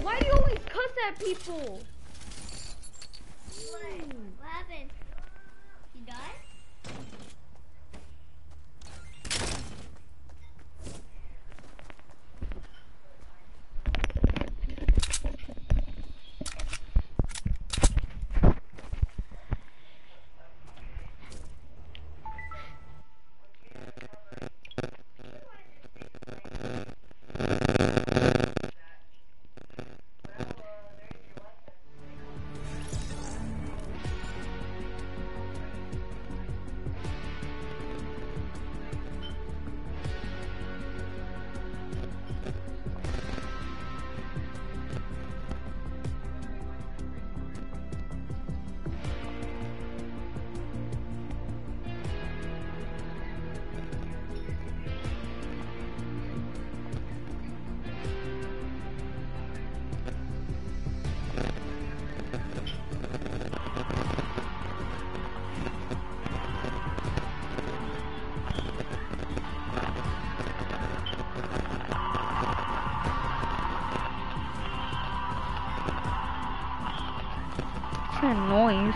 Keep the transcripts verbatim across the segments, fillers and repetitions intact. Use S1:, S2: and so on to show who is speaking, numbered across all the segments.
S1: Why do you always cuss at people?
S2: What? What happened? You died?
S1: What kind of noise?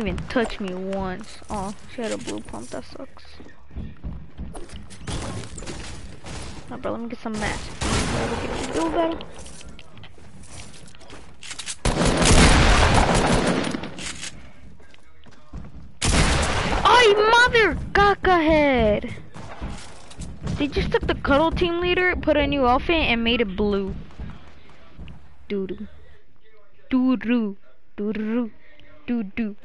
S1: even touch me once. Oh, she had a blue pump. That sucks. Nah, bro, let me get some mats. Look at you do better. Oh, mother caca head! They just took the cuddle team leader, put a new outfit, and made it blue. Doo doo. Doo doo. Doo doo. Doo doo.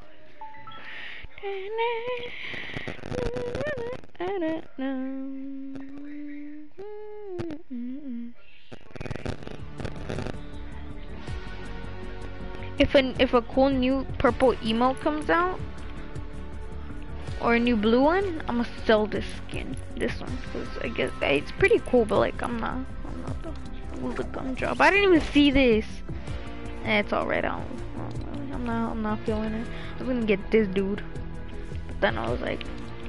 S1: If a if a cool new purple emote comes out, or a new blue one, I'm gonna sell this skin, this one, because I guess it's pretty cool. But like, I'm not, I'm not the, the gun job. I didn't even see this. Eh, it's alright. I don't, I don't really, I'm not, I'm not feeling it. I was gonna get this dude, but then I was like,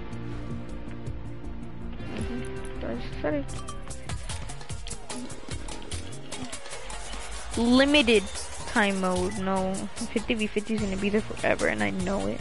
S1: mm-hmm, I just said it. Limited time mode. No, fifty v fifty is gonna be there forever, and I know it.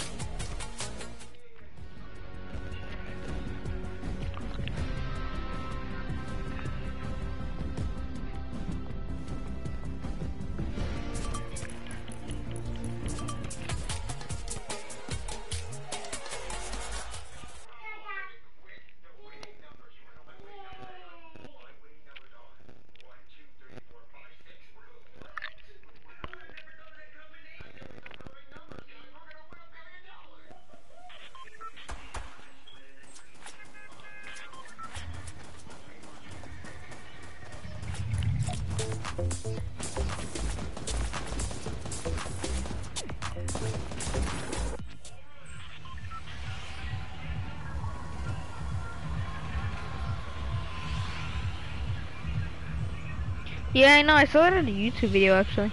S1: Yeah, I know. I saw it in a YouTube video actually.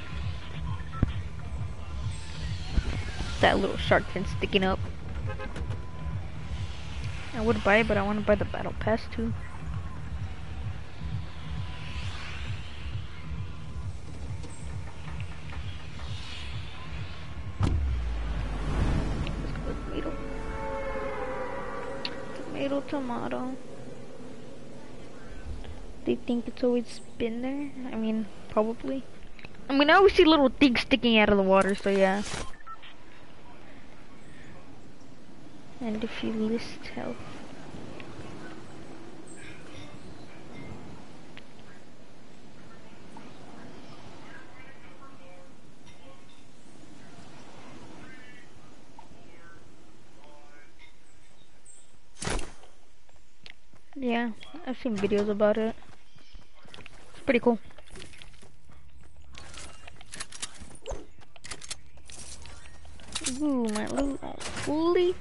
S1: That little shark fin sticking up. I would buy it, but I want to buy the battle pass too. Tomato. Tomato, tomato. They think it's always been there? I mean, probably. I mean, I always see little things sticking out of the water, so yeah. And if you list health. Yeah, I've seen videos about it. It's pretty cool. Ooh, my loot all fully.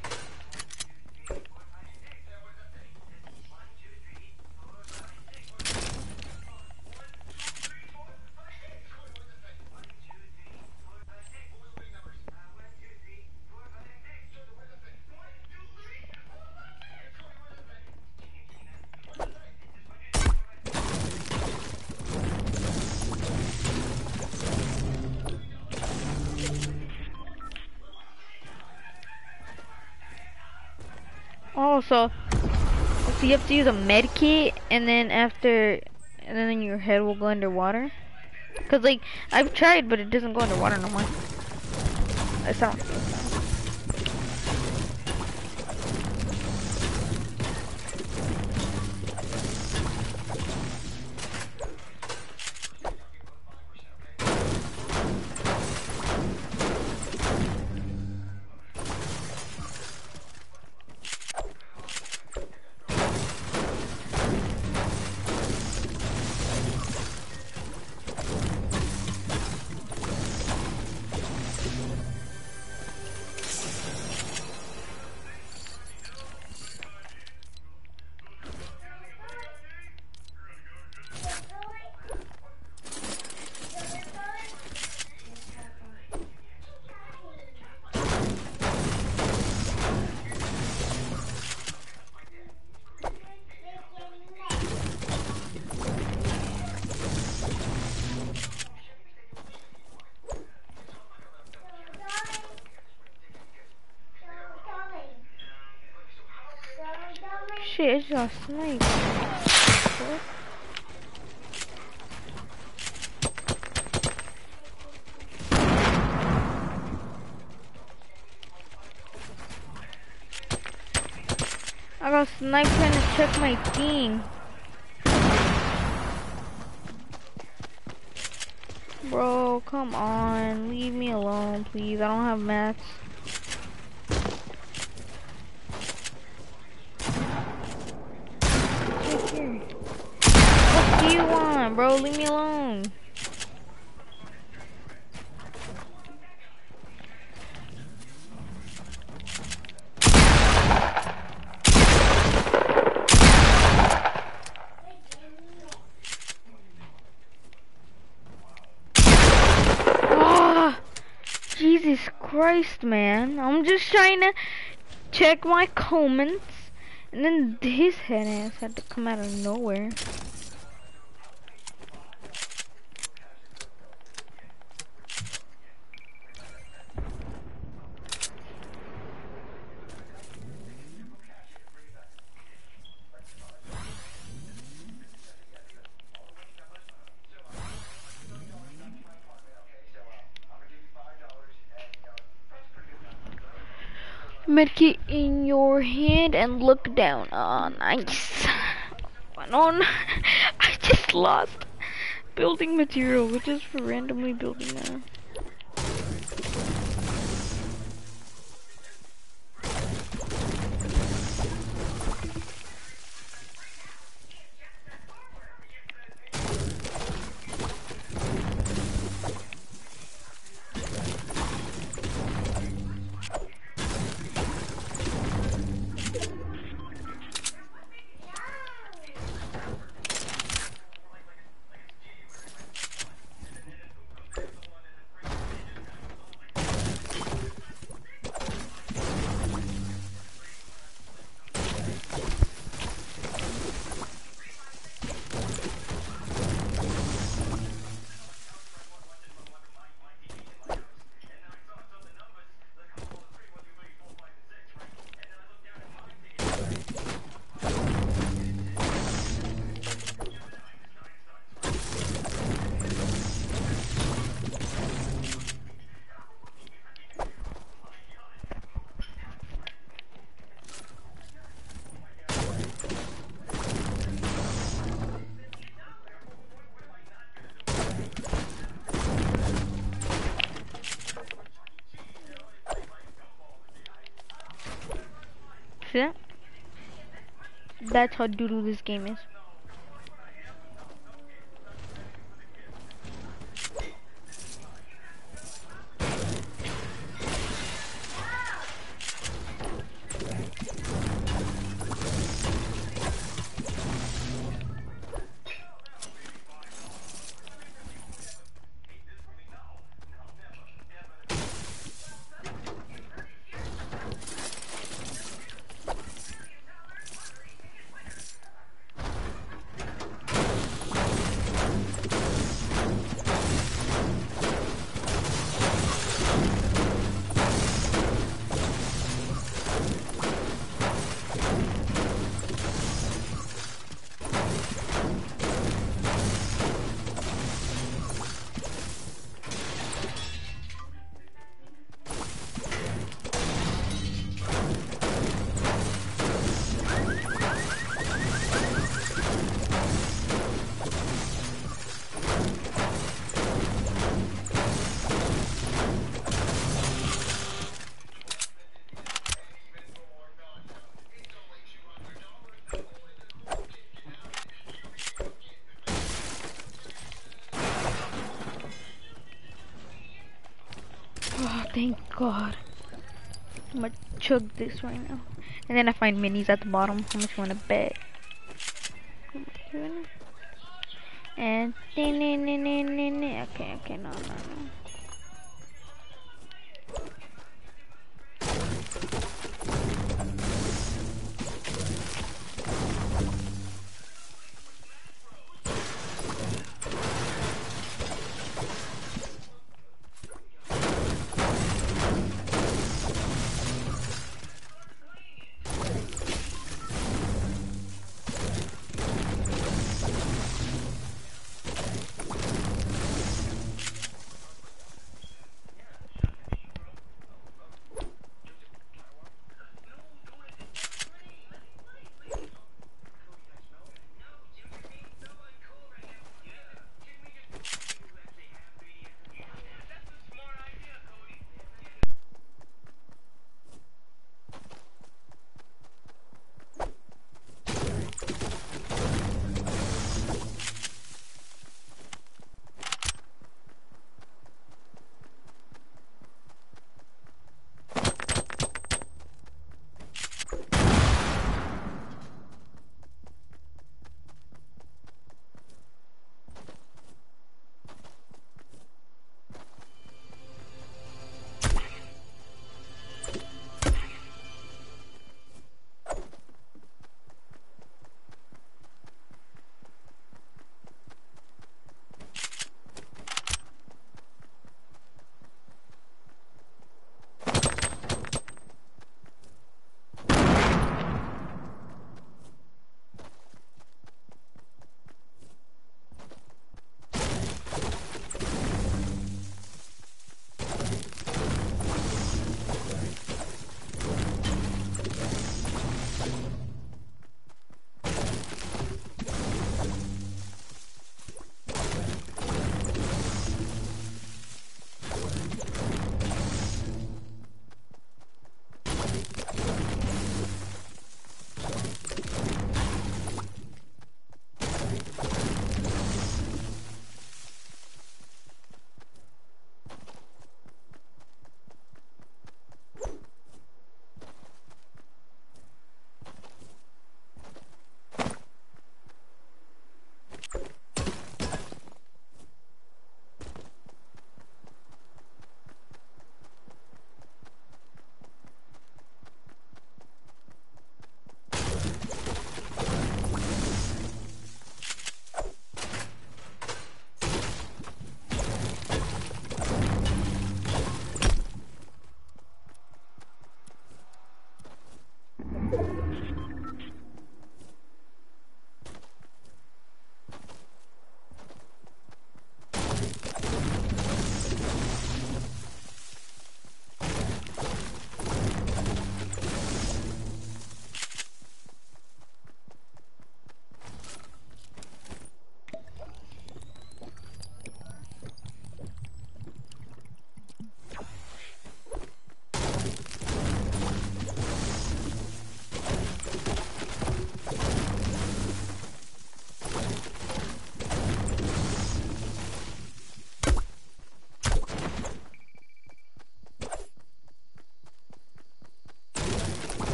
S1: Oh, so, so you have to use a med kit, and then after, and then your head will go underwater. Cause like I've tried, but it doesn't go underwater no more. I don't feel so. shit, it's just snake. What? I got sniped trying to check my team. Bro, come on. Leave me alone, please. I don't have mats. Right here. What do you want, bro? Leave me alone. Jesus Christ, man. I'm just trying to check my comments, and then his head ass had to come out of nowhere. Medkit in your hand and look down. Oh, nice. Went on. I just lost building material, which is for randomly building that. See that? That's how doo-doo this game is. Oh, thank God. I'm gonna chug this right now. And then I find minis at the bottom. How much you wanna bet? And okay, okay, no, no, no.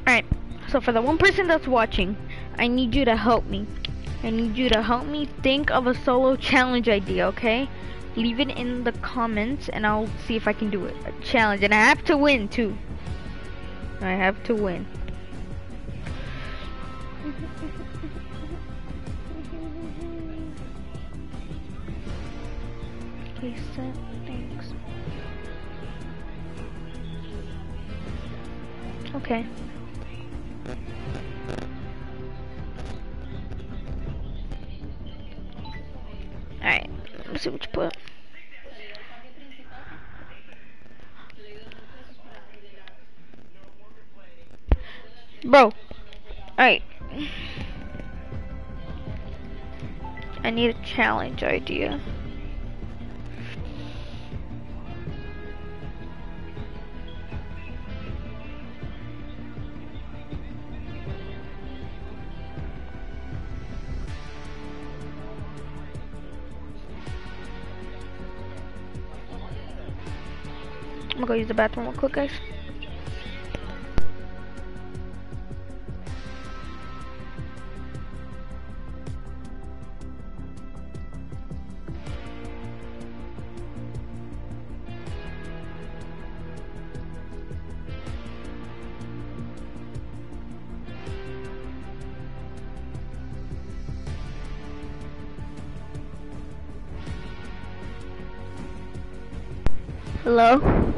S1: Alright, so for the one person that's watching, I need you to help me. I need you to help me think of a solo challenge idea, okay? Leave it in the comments and I'll see if I can do it. A challenge, and I have to win too. I have to win. Okay, set, thanks. Okay. Alright, let's see what you put. Bro, alright. I need a challenge idea. I'm gonna go use the bathroom real quick, guys. Hello?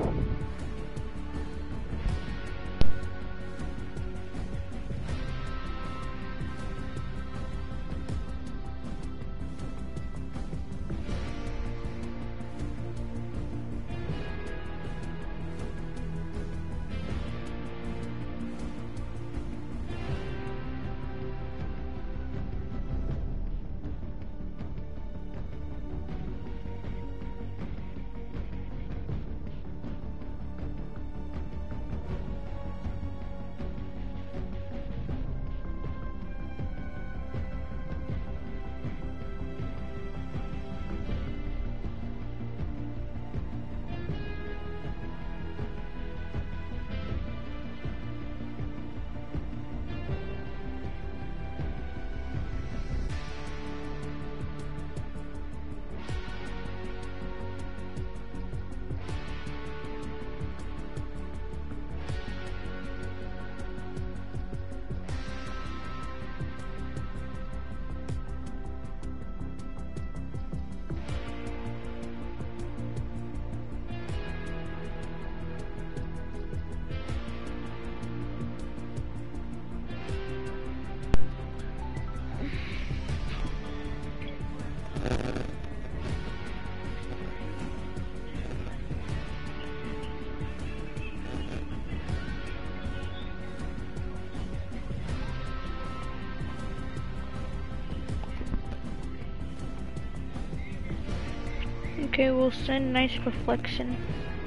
S1: Okay, we'll send nice reflection.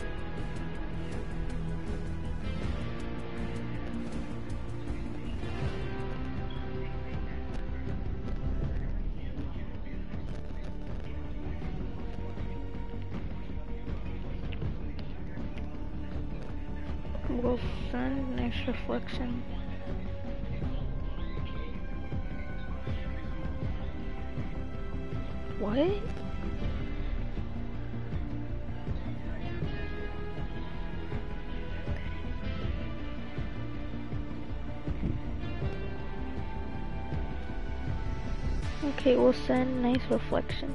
S1: We'll send nice reflection. What? Okay, we'll send nice reflection.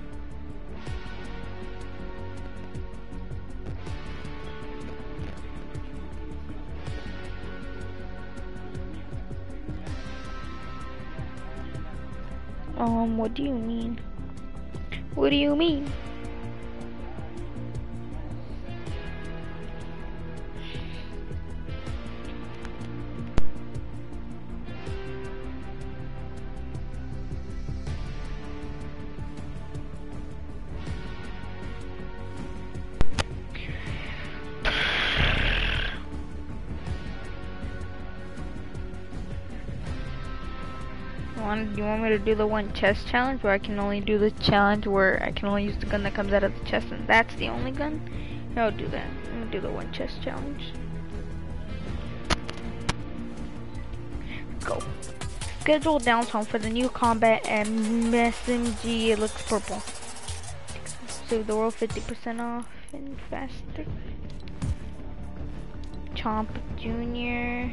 S1: Um, what do you mean? What do you mean? Want, you want me to do the one chest challenge where I can only do the challenge where I can only use the gun that comes out of the chest and that's the only gun? Yeah, I'll do that. I'm gonna do the one chest challenge. schedule downtime for the new combat and S M G. It looks purple. Save the world fifty percent off and faster. Chomp Junior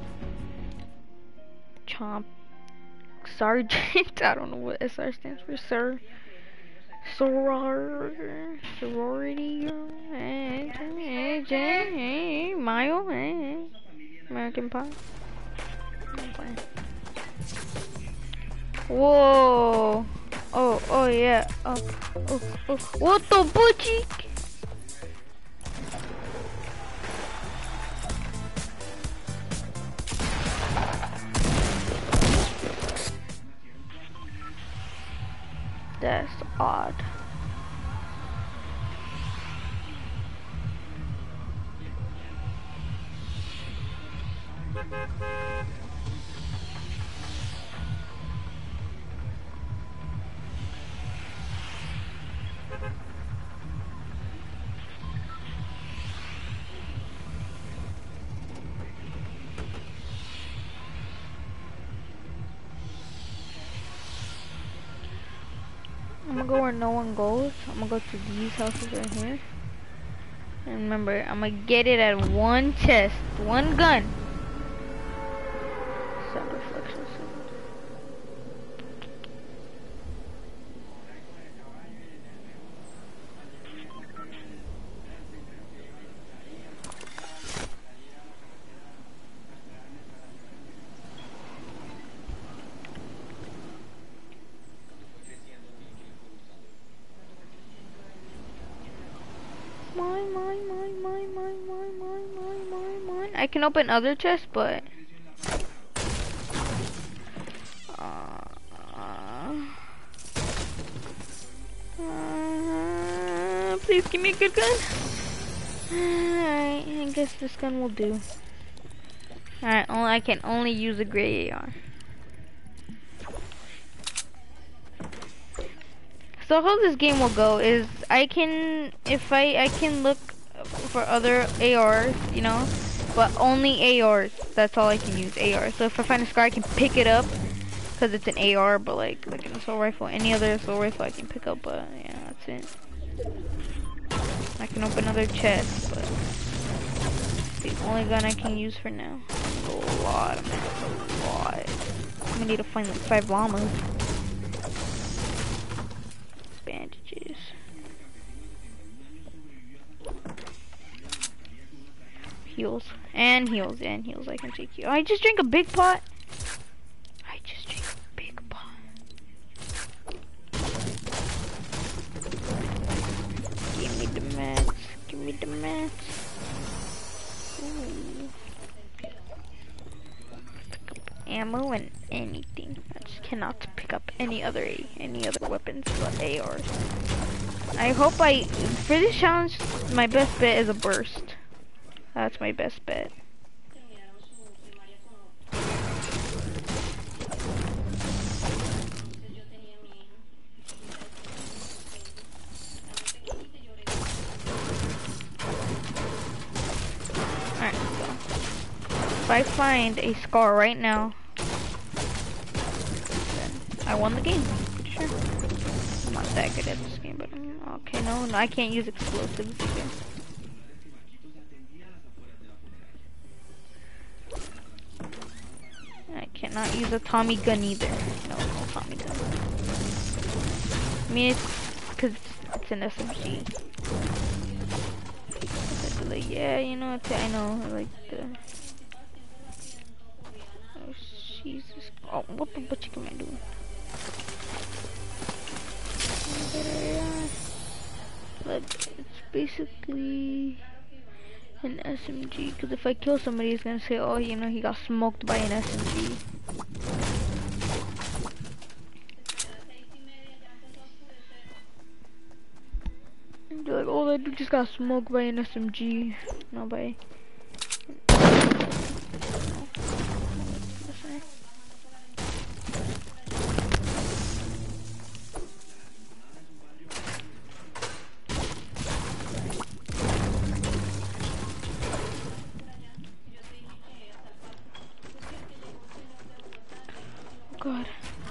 S1: Chomp Sergeant. I don't know what S R stands for. Sir. Soror. Sorority. J. Mile. American Pie. Whoa. Oh, oh yeah. Oh, oh, oh. What the butchie? That's odd. I'm gonna go where no one goes. I'm gonna go to these houses right here. And remember, I'm gonna get it at one chest, one gun. Sound reflection. Mine, mine, mine, mine, mine, mine, mine, mine, mine, mine. I can open other chests, but uh, uh, please give me a good gun. Alright, I guess this gun will do. Alright, only I can only use a gray A R. So how this game will go is I can if I I can look for other A Rs, you know, but only A Rs. That's all I can use, A Rs. So if I find a scar, I can pick it up because it's an A R. But like like an assault rifle, any other assault rifle I can pick up. But yeah, that's it. I can open other chests, but it's the only gun I can use for now. A lot, man, a lot. I'm gonna need to find like five llamas. Bandages. Heals. And heals. And heals. I can take you. I just drank a big pot. I just drank a big pot. Give me the mats. Give me the mats. Ooh. Pick up ammo and anything. I just cannot pick up any other any other weapons but A Rs. I hope I for this challenge my best bet is a burst. That's my best bet. Alright, so if I find a scar right now, I won the game, pretty sure. I'm not that good at this game, but um, okay, no, no, I can't use explosives again. I cannot use a Tommy gun either. No, no Tommy gun. I mean, it's because it's, it's an S M G. Like, yeah, you know, it's, I know, I like the. Oh, Jesus. Oh, what the butcher am I doing? But it's basically an S M G, because if I kill somebody, it's gonna say, oh, you know, he got smoked by an S M G. And be like, oh, that dude just got smoked by an S M G, not by. God.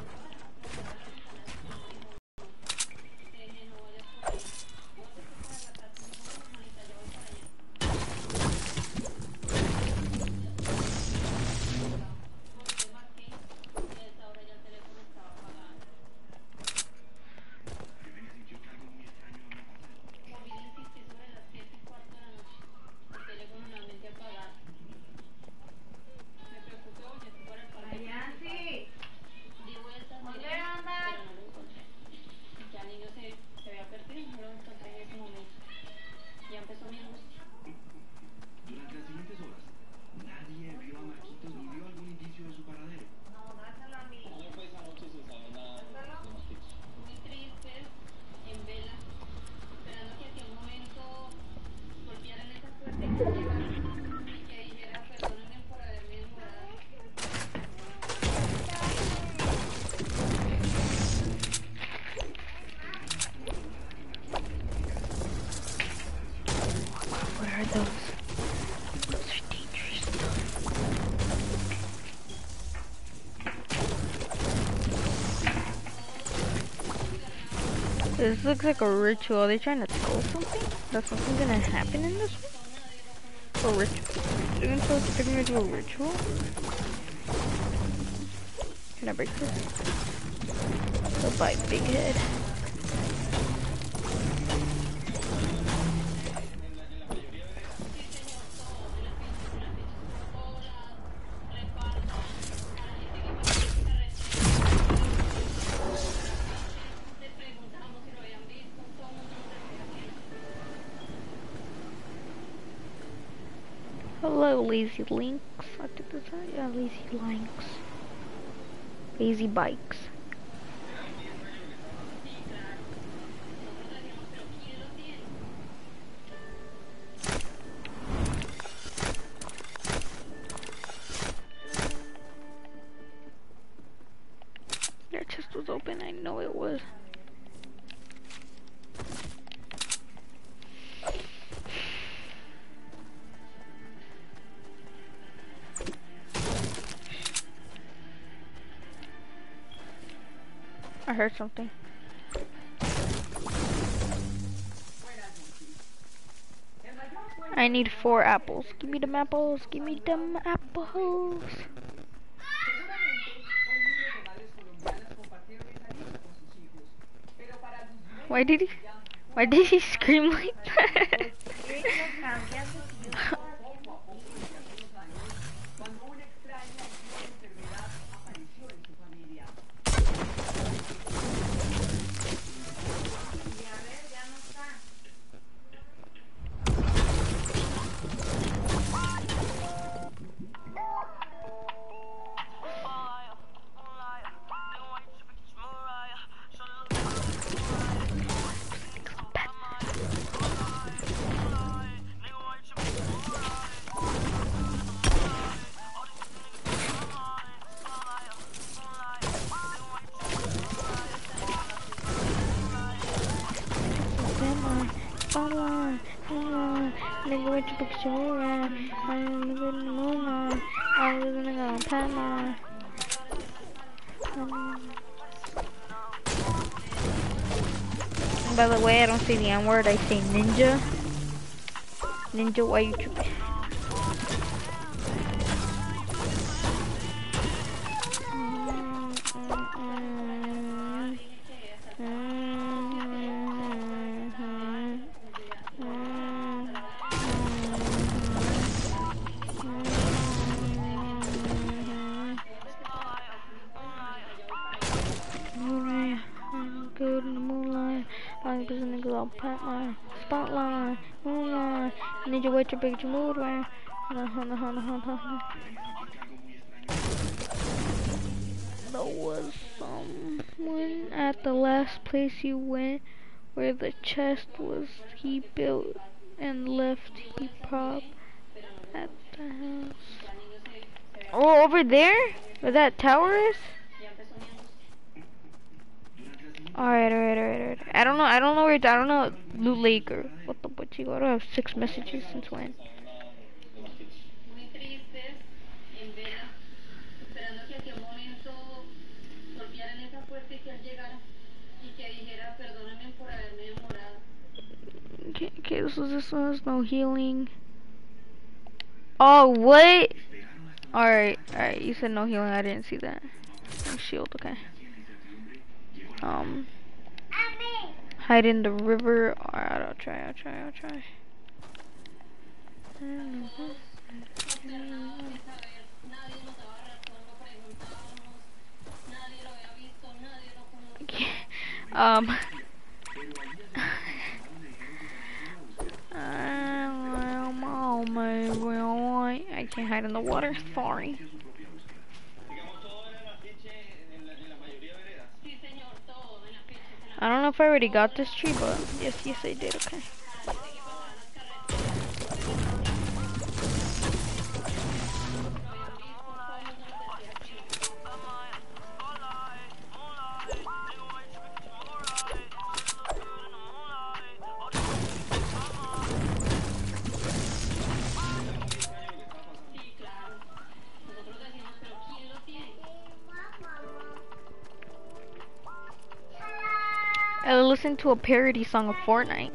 S1: What are those? Those are dangerous. This looks like a ritual. Are they trying to tell us something? That something's gonna happen in this one? A ritual? They're gonna tell us they're gonna do a ritual? Can I break this? Goodbye, big head. Hello, lazy links. I think that's right. Yeah, lazy links. Lazy bikes. Their chest was open. I know it was. I heard something. I need four apples. Give me them apples. Give me them apples. Why did he? Why did he scream like that? Nigga, what your picture around? I'm in the moonlight. I was gonna go pat my. By the way, I don't say the N word. I say ninja. Ninja, why you tripping? Good in the moonlight, I was in the glow, pat my spotlight, moonlight, ninja, what your picture mood, right? There was someone at the last place you went where the chest was he built and left he prop at the house. Oh, over there? Where that tower is? Alright, alright, alright, alright. I don't know, I don't know where, I don't know, Loot Lake or what the what you got. I have six messages since when? Okay, this was this one. There's no healing. Oh, what? Alright, alright. You said no healing. I didn't see that. No shield, okay. Um, hide in the river. Alright, I'll try, I'll try, I'll try. um, I'm on my way. I can't hide in the water. Sorry. I don't know if I already got this tree, but yes, yes, I did. Okay. I listened to a parody song of Fortnite.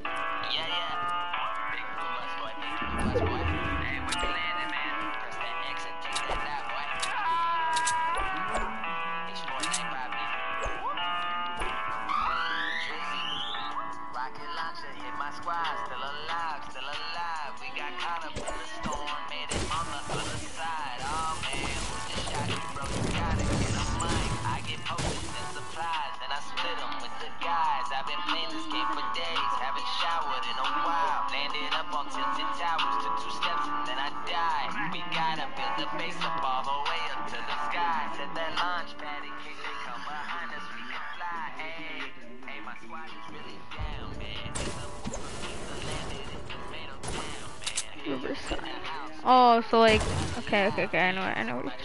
S1: Oh, so like, okay, okay, okay, I know, I know. What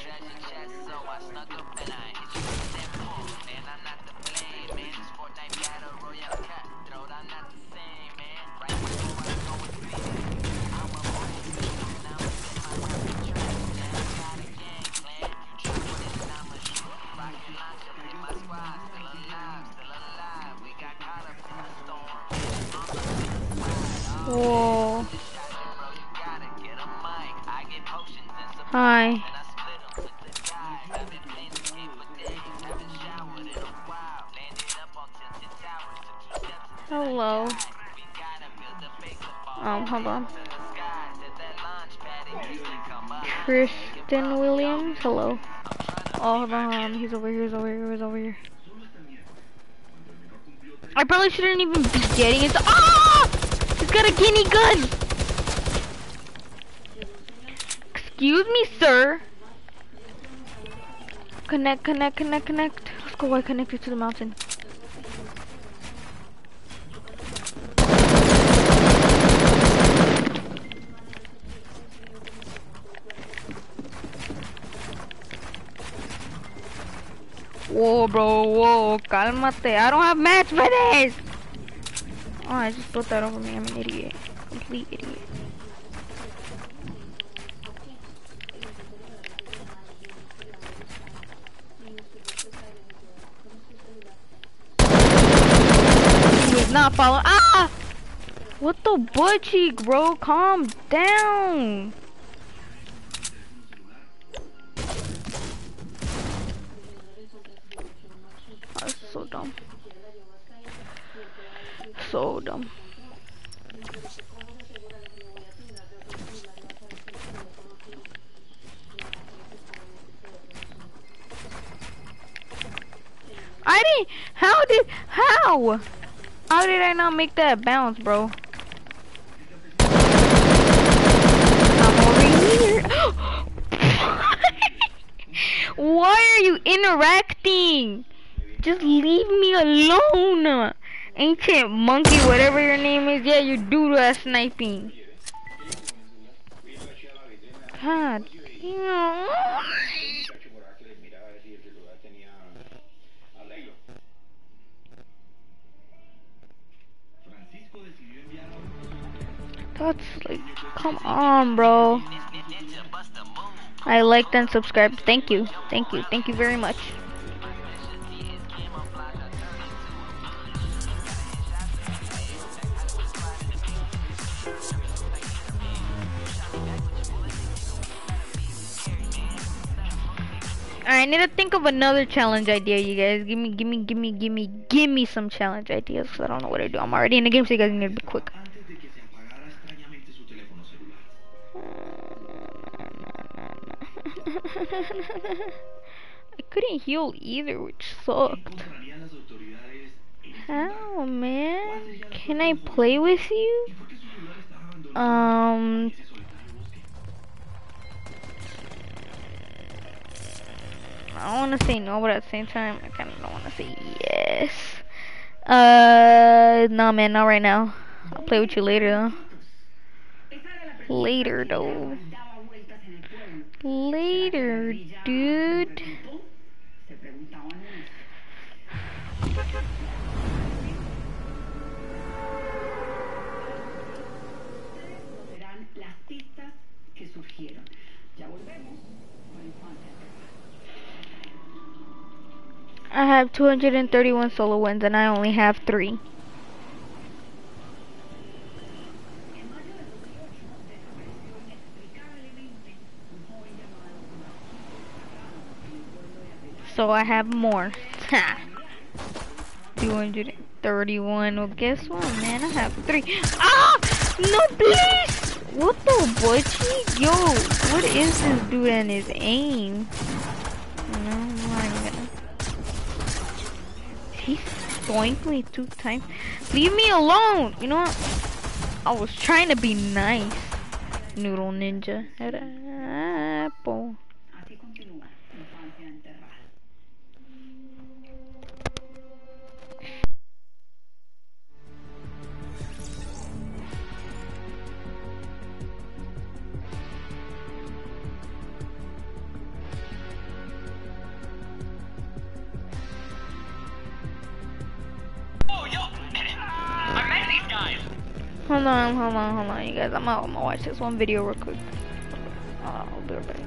S1: Whoa. Hi. Hello. Um, hold on. Kristen Williams, hello. Oh, hold on, hold on. He's over here, he's over here, he's over here. I probably shouldn't even be getting into- Ah! He's got a guinea gun! Excuse me, sir. Connect, connect, connect, connect. Let's go, I connected to the mountain. Whoa, bro, whoa, cálmate. I don't have match for this. Oh, I just put that over me. I'm an idiot. Complete idiot. He was not following. Ah! What the butt cheek, bro? Calm down. That's so dumb. So dumb. I didn't. How did? How? How did I not make that bounce, bro? I'm over here. Why are you interacting? Just leave me alone. Ancient monkey, whatever your name is. Yeah, you do that sniping. God. Damn. That's like, come on, bro. I liked and subscribed. Thank you. Thank you. Thank you very much. I need to think of another challenge idea, you guys. Give me, give me, give me, give me, give me some challenge ideas, cause I don't know what to do. I'm already in the game, so you guys need to be quick. I couldn't heal either, which sucked. How, man? Can I play with you? Um... I want to say no, but at the same time, I kind of don't want to say yes. Uh, no, man, not right now. I'll play with you later, though. Later, though. Later, dude. I have two hundred thirty-one solo wins, and I only have three. So I have more. two hundred thirty-one. Well, guess what, man? I have three. Ah! No, please! What the butchie? Yo, what is this dude and his aim? No, I'm not even gonna. He stoinked me two times. Leave me alone! You know what? I was trying to be nice. Noodle ninja. Had an apple. Hold on, hold on, hold on, you guys. I'm out. I'm gonna watch this one video real quick. Uh, I'll be right back.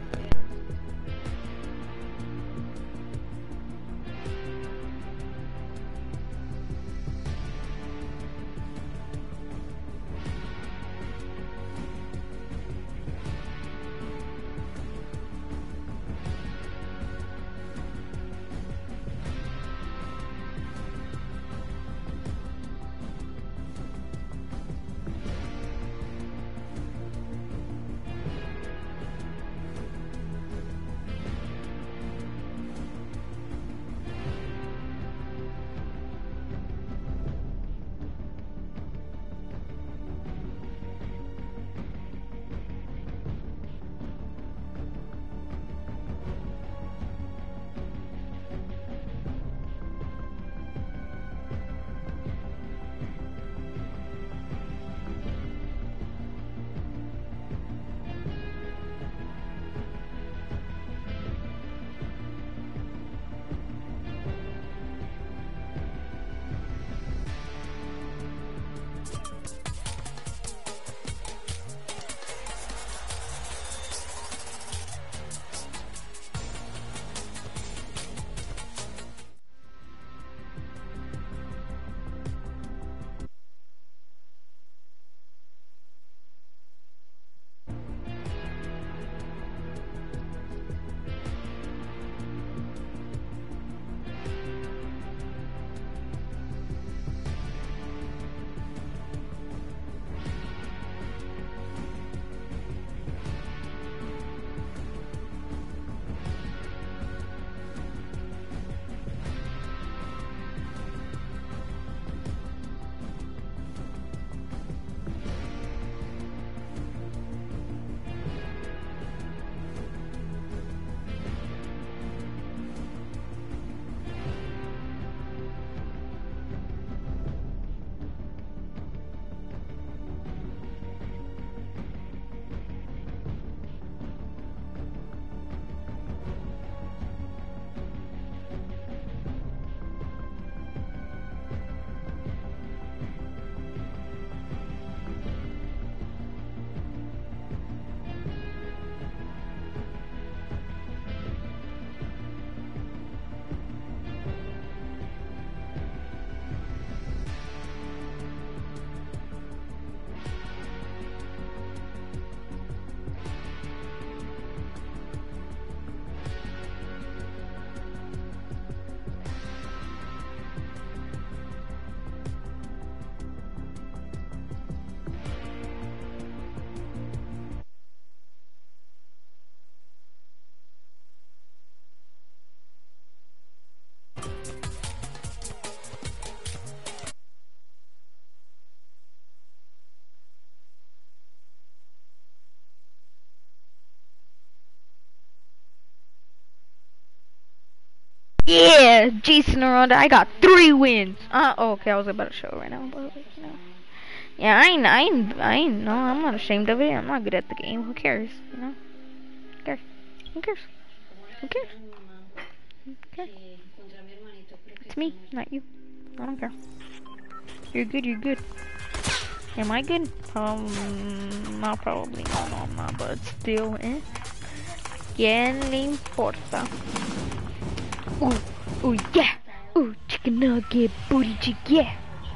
S1: Yeah, Jason Aranda, I got three wins. Uh, oh, okay, I was about to show it right now, but like, you know. Yeah, I ain't, I ain't, I ain't, no, I'm not ashamed of it. I'm not good at the game. Who cares, you know? Who cares? Who cares? Who cares? Who cares? It's me, not you. I don't care. You're good, you're good. Am I good? Um, not probably. No, no, I'm not, but still, eh? ¿Quién le importa? Ooh, ooh, yeah! Ooh, chicken nugget, booty chick, yeah!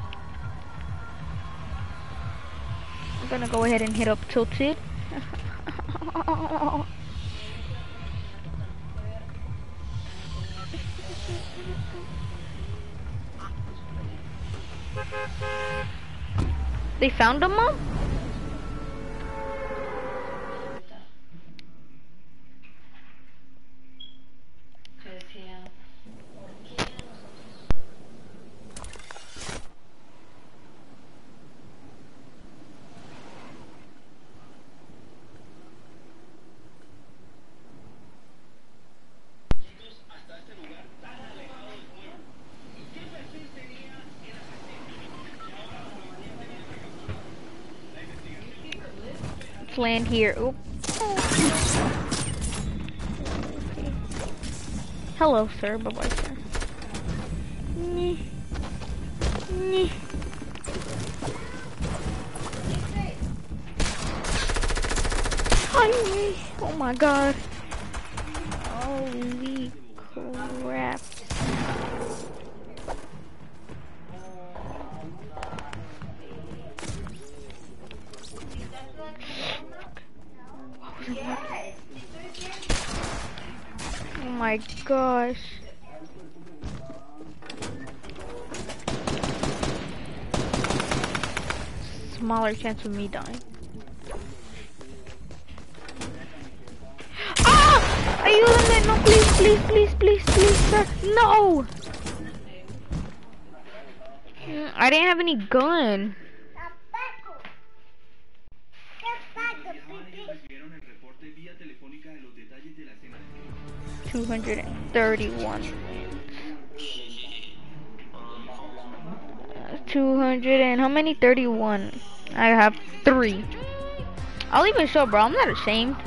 S1: I'm gonna go ahead and hit up Tilted. They found him, Mom? Let's land here. Oop. Okay. Hello, sir. Bye-bye, sir. Nyeh. Nyeh. Hi. Oh my god. Holy crap. Oh my gosh. Smaller chance of me dying. Ah! Ayúdame, no, please, please, please, please, please, sir. No! I didn't have any gun. two hundred thirty-one uh, two hundred and how many? thirty-one. I have three. I'll even show, bro. I'm not ashamed.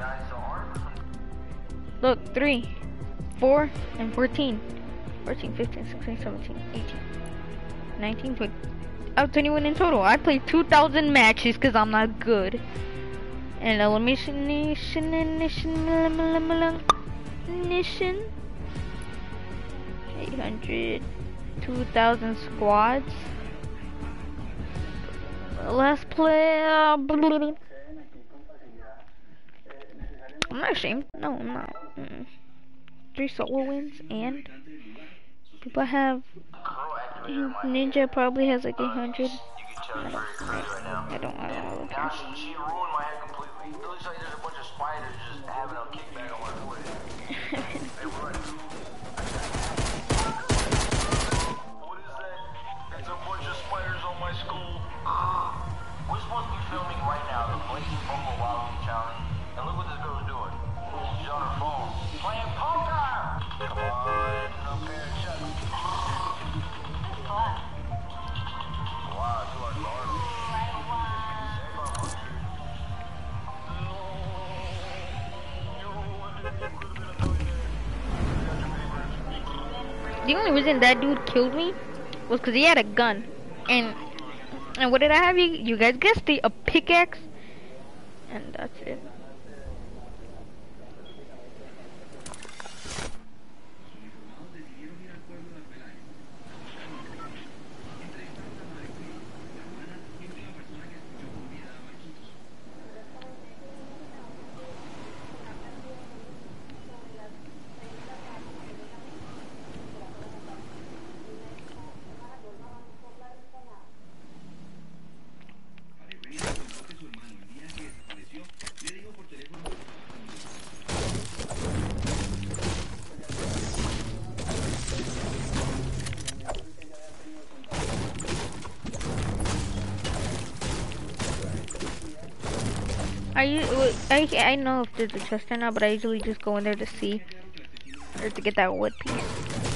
S1: Look, three, four, and fourteen. fourteen, fifteen, sixteen, seventeen, eighteen, nineteen, twenty. I have twenty-one in total. I played two thousand matches because I'm not good. And elimination, nation, nation, nation. eight hundred, two thousand squads. Let's play. Uh, I'm not ashamed. No, I'm not. Mm-mm. Three solo wins and people have. Ninja probably has like eight hundred. I don't. I don't. I don't really care. The only reason that dude killed me was because he had a gun. And and what did I have? You, you guys guessed it, a pickaxe. And that's it. I, I, I know if there's a chest or not, but I usually just go in there to see, or to get that wood piece.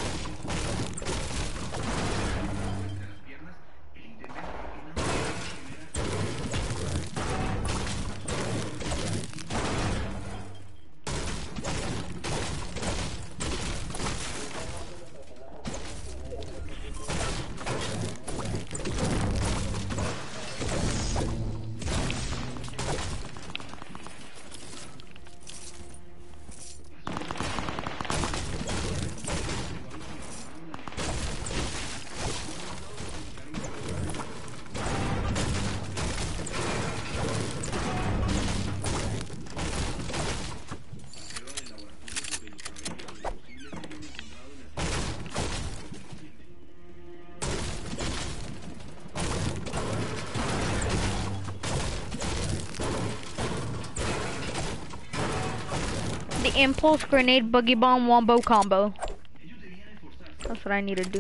S1: impulse grenade boogie bomb wombo combo. That's what I need to do.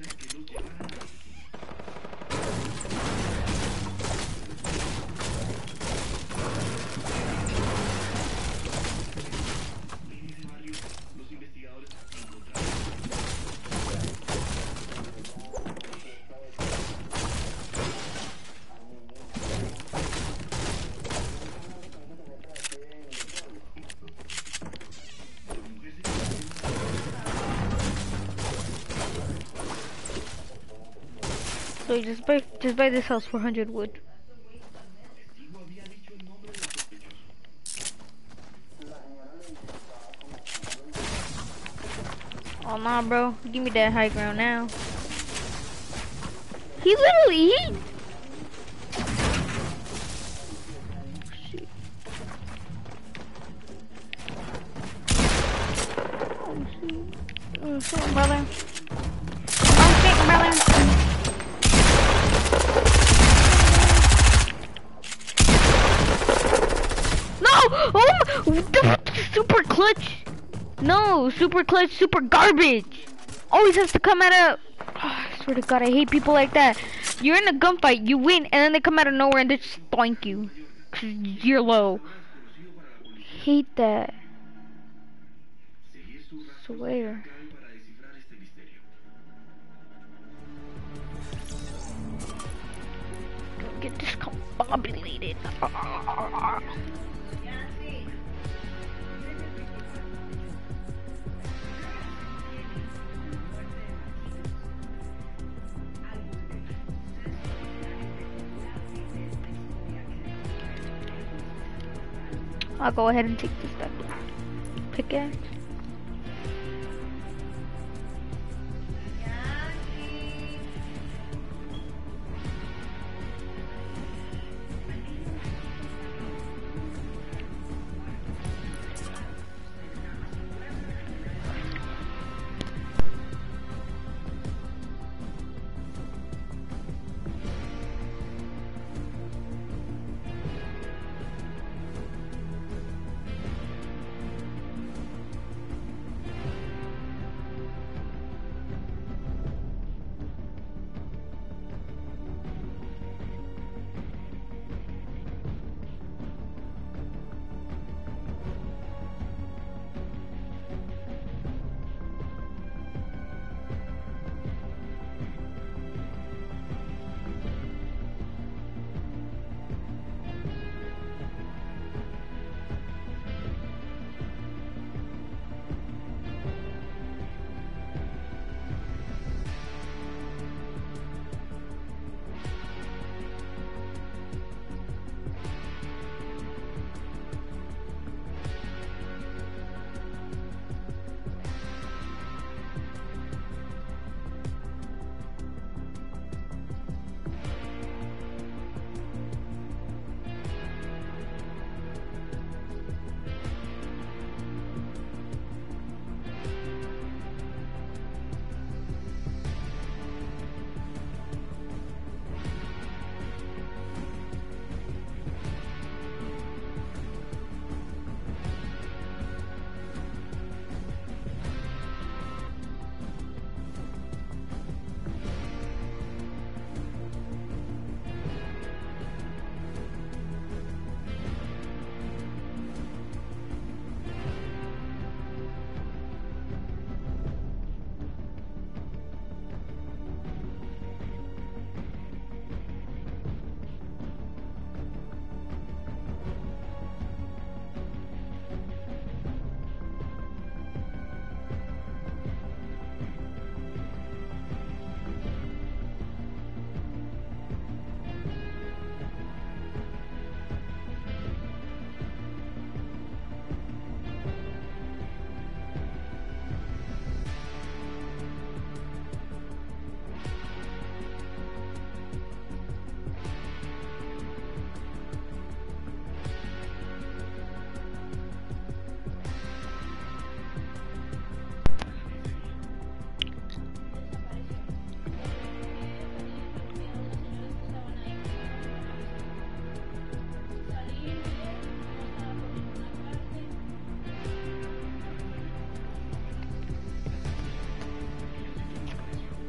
S1: So just buy just buy this house for one hundred wood. Oh nah, bro, give me that high ground now. He literally he. Oh shoot! Oh shoot, brother! Oh shit, brother! Oh, my, super clutch. No, super clutch, super garbage. Always has to come out of. Oh, I swear to God, I hate people like that. You're in a gunfight, you win, and then they come out of nowhere and they just spoink you. Cause you're low. Hate that. Swear. Get discombobulated. I'll go ahead and take this back. Pickaxe.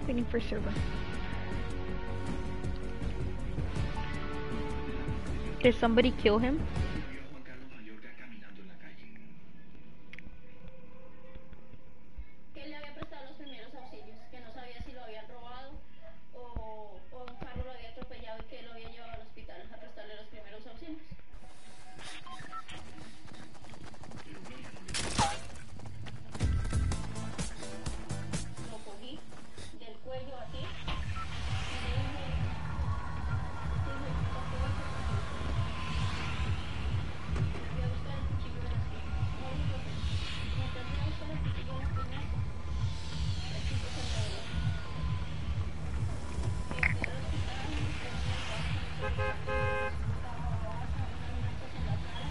S1: Waiting for server. Did somebody kill him?
S3: Que él le había prestado los primeros auxilios, que no sabía si lo habían robado o, o un carro lo había atropellado y que lo había llevado al hospital a prestarle los primeros auxilios. Lo cogí del cuello así y le dije, dije, ¿por qué vas a hacer? Fui a buscar el cuchillo de la esquina. No dijo que mientras fui a buscar el cuchillo de la esquina, el tipo se me voló. Que fui al hospital, estaban en el cuarto con los ojos abiertos, estaba borracha, unas manchas en la cara.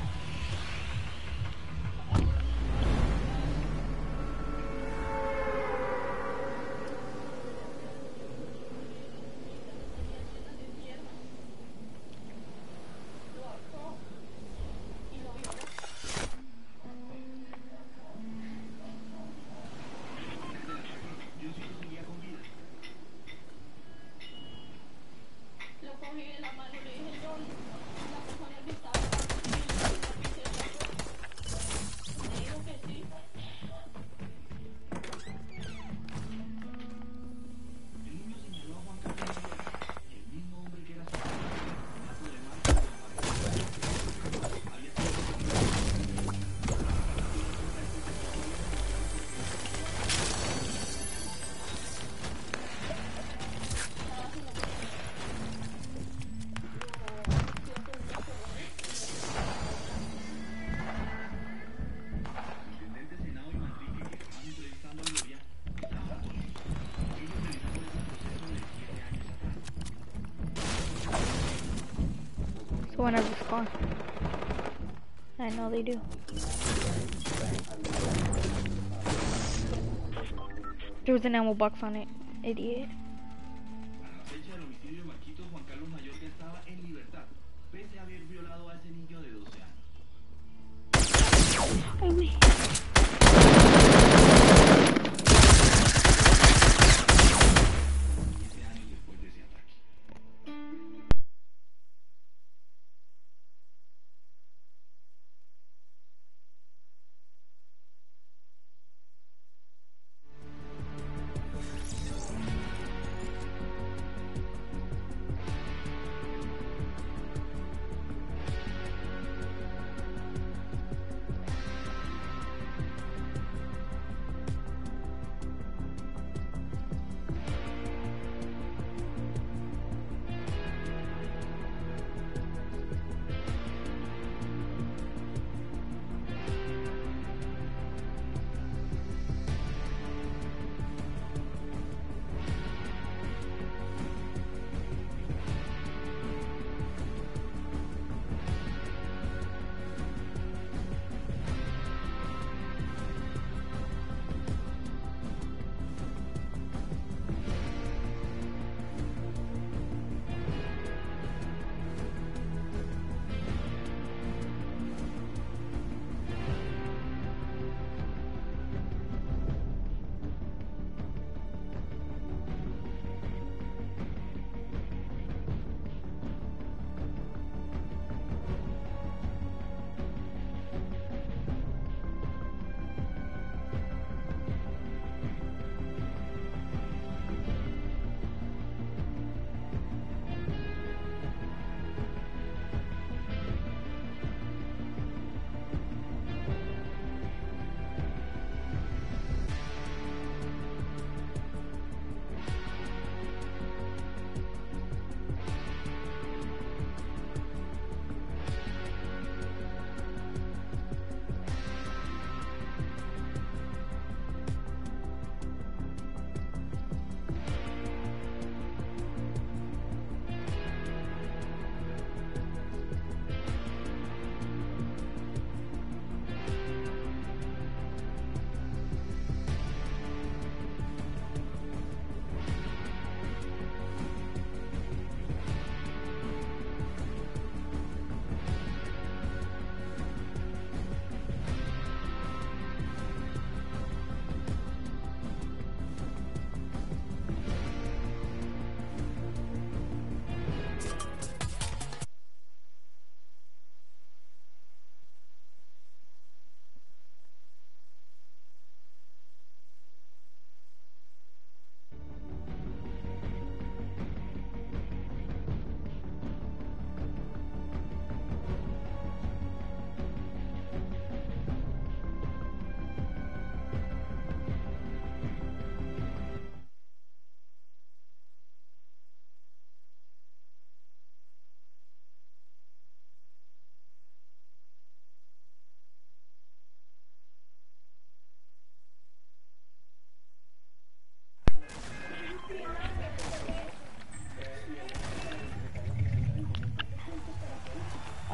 S3: Lo cogí de la mano y le dije, John, la persona que estaba acá, y le dije, me dijo que sí.
S1: Someone has a scar. I know they do. There was an ammo box on it, idiot.
S4: A la fecha del homicidio de Marquitos, Juan Carlos Mayorga estaba en libertad, pese a haber violado a ese niño de doce años.
S1: Ay, güey.
S4: siete años después de ese ataque.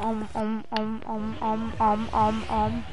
S1: um, um, um, um, um, um, um, um.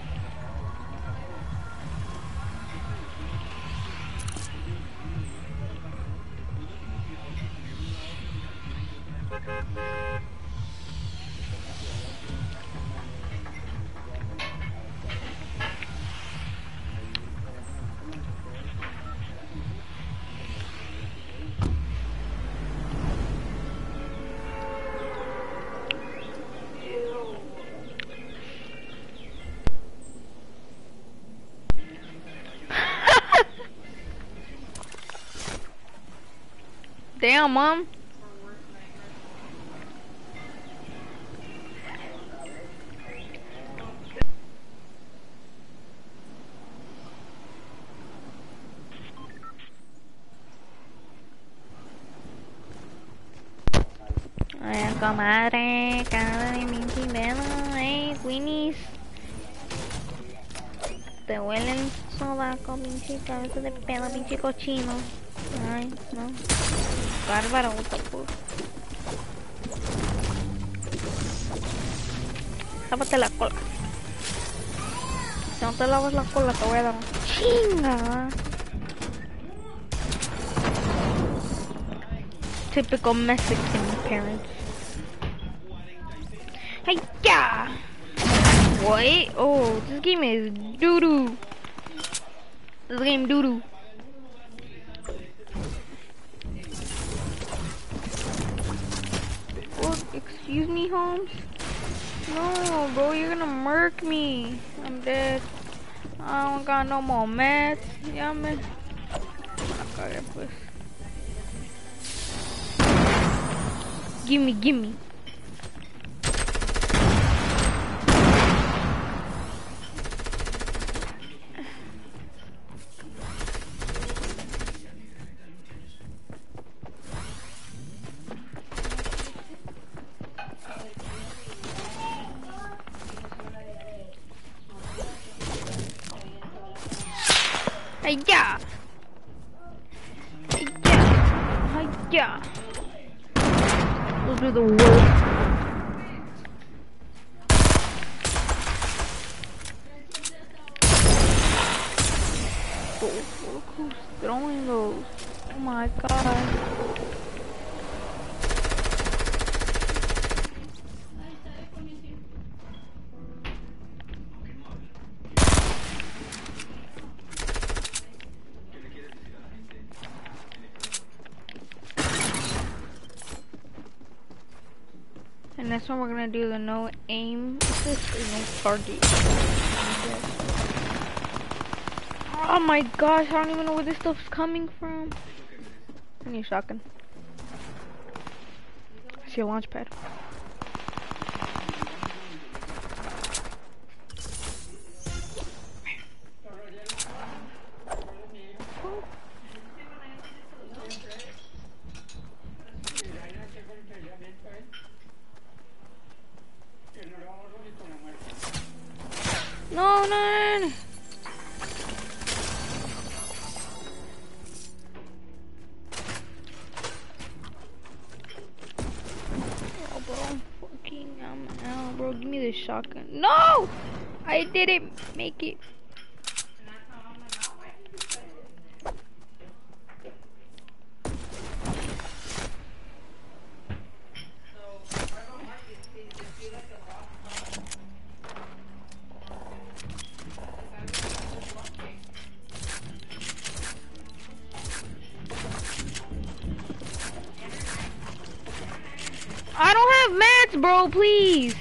S1: Damn, mom. Ay, comadre, cara de pinche dedo, eh, Winnie's. Te huele el sobaco, pinche cabeza de pedo, pinche cochino. Ay, no. Bárbaro, what the fuck. Lávate la cola. Si no te lavas la cola, te voy a dar un chinga. Typical Mexican parents. Hey, yeah! What? Oh, this game is doo-doo. This game doo-doo. What? Excuse me, Holmes? No, bro, you're gonna murk me. I'm dead. I don't got no more meds. Yeah, man. Okay, pues. Gimme, gimme. Hiya! Hiya! Hiya! Those are the worst. Oh, look who's throwing those. Oh my god. And next one we're gonna do the no aim assist or no target. Oh my gosh, I don't even know where this stuff's coming from. I need a shotgun. I see a launch pad. No, no, no, no. Oh, bro, fucking, I'm out, bro. Give me the shotgun. No! I didn't make it. I don't have mats, bro, please.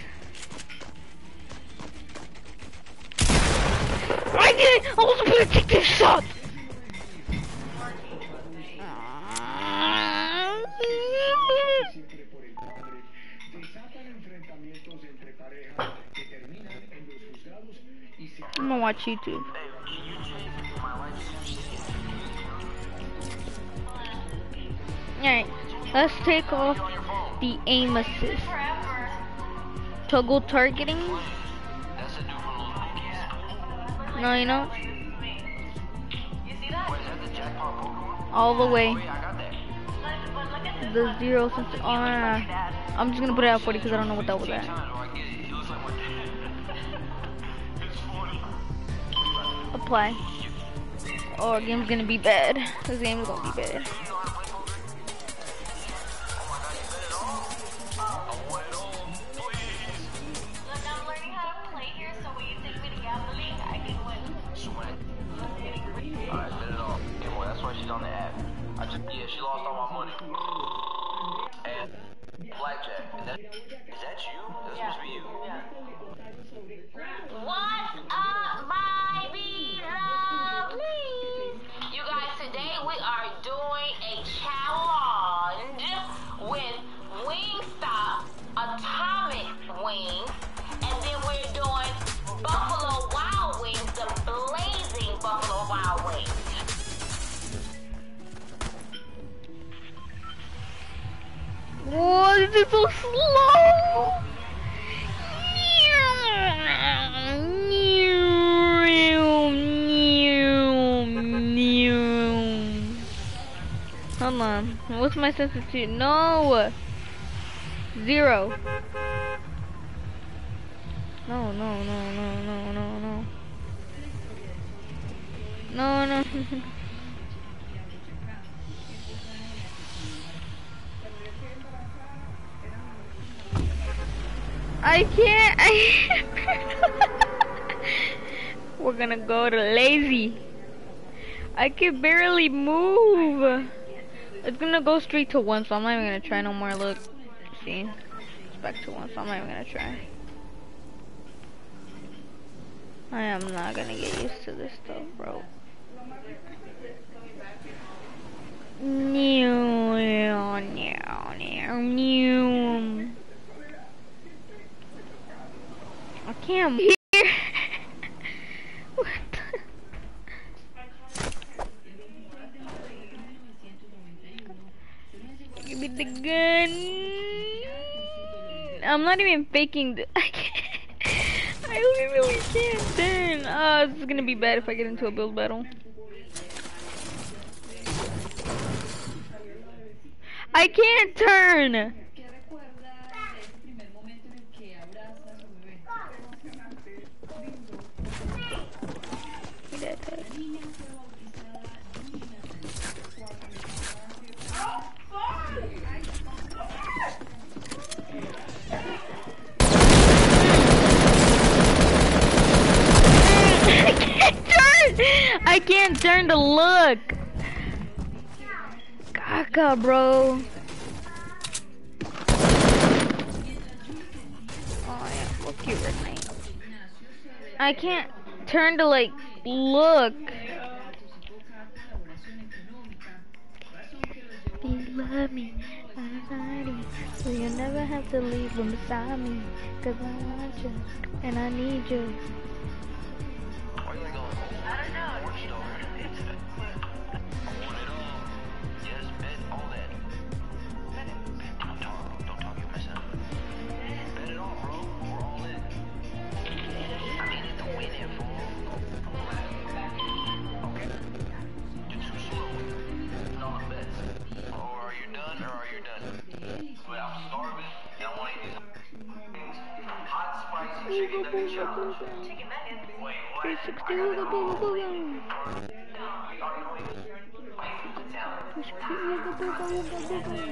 S1: I did it! I was gonna take this shot! I'm gonna watch YouTube. Alright, let's take off the aim assist. Toggle targeting. No, you know. All the way. The zero since. Oh, nah, nah. I'm just gonna put it at forty because I don't know what that was at. multiply. Oh, our game's gonna be bad. This game's gonna be bad.
S5: On the app. I just, yeah, she lost all my money. And blackjack. Is that, is that you? That's yeah. Supposed to be you. Yeah.
S6: What's up, my beloveds? You guys, today we are doing a challenge with Wingstop Atomic Wings, and then we're doing Buffalo Wild Wings, the blazing Buffalo Wild Wings.
S1: Whoa, this is so slow! Hold on. What's my sensitivity? No! Zero. No, no, no, no, no, no, no. No, no. I can't. I We're gonna go to lazy. I can barely move. It's gonna go straight to one, so I'm not even gonna try no more. Look, see, it's back to one, so I'm not even gonna try. I am not gonna get used to this stuff, bro. New, new, new, new. I can't hear. What the? Give me the gun. I'm not even faking the I can't. I literally can't turn. Oh, this is gonna be bad if I get into a build battle. I can't turn. I can't turn to look. Caca, bro. Oh yeah, fuck you, Fortnite. I can't turn to like look. You love me, I'm hiding, so you'll never have to leave them beside me. Cause I want you, and I need you. three sixty, ooga booga booga. three sixty, ooga booga ooga booga.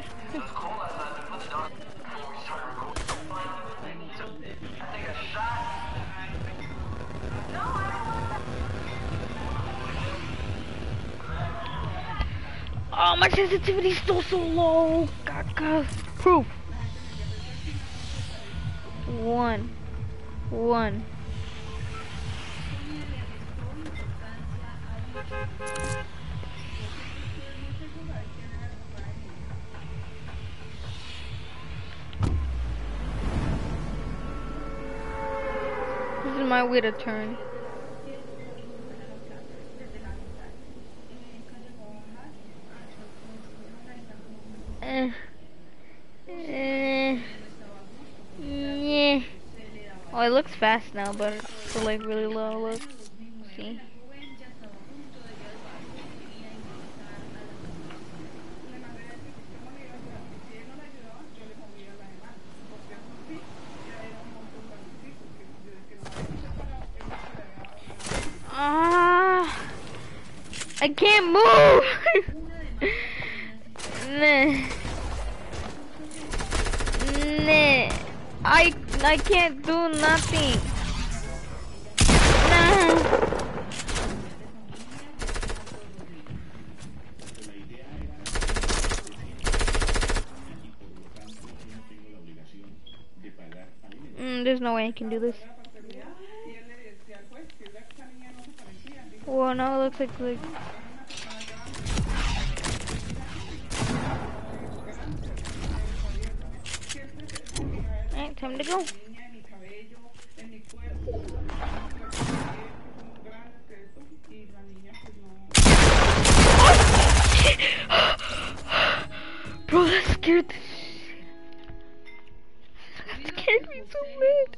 S1: Oh, my sensitivity is still so low. Caca. Proof. One. One. This is my way to turn. Eh. Eh. Yeah. Oh, it looks fast now, but it's still like really low. Look. See? Ah. I can't move. Nah. Nah. I I can't do nothing. Nah. Mm, there's no way I can do this. Well, no, it looks like like. Alright, time to go. Bro, that scared the shit. That scared me so bad.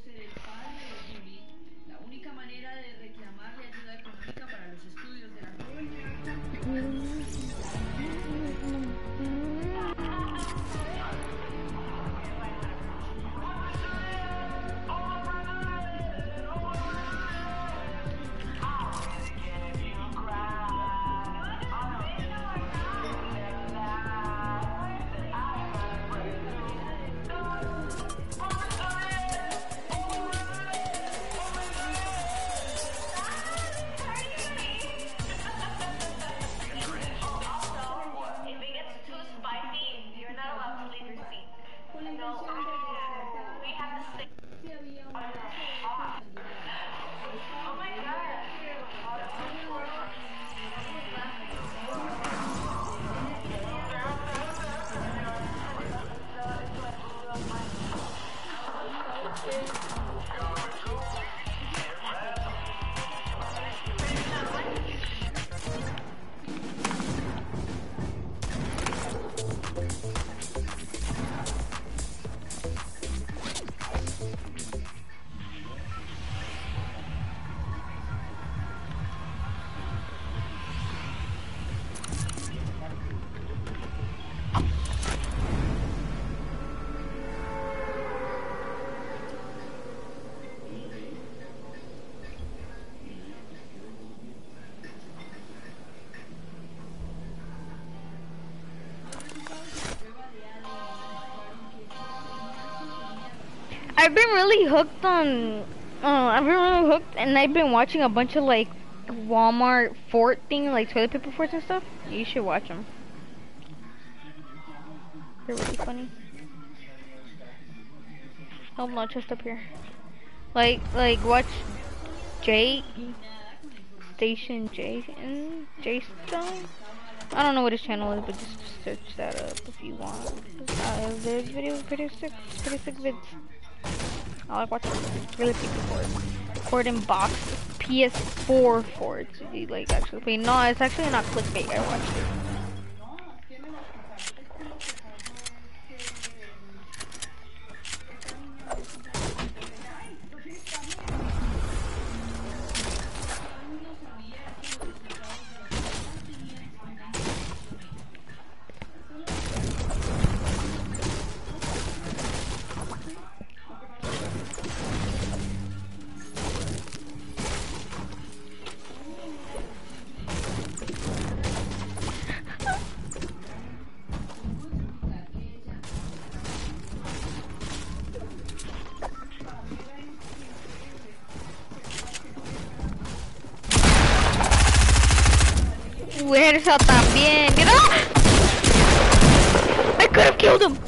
S1: I've been really hooked on. Uh, I've been really hooked, and I've been watching a bunch of like Walmart fort thing, like toilet paper forts and stuff. You should watch them. They're really funny. Oh no, just up here. Like, like watch J Station J and J Stone. I don't know what his channel is, but just search that up if you want. Uh, there's videos pretty sick, pretty sick vids. I like watching really people for it. Recording box P S four for it to be like actually play. No, it's actually not clickbait. I watched it. Headshot también. Mira. I could have killed him.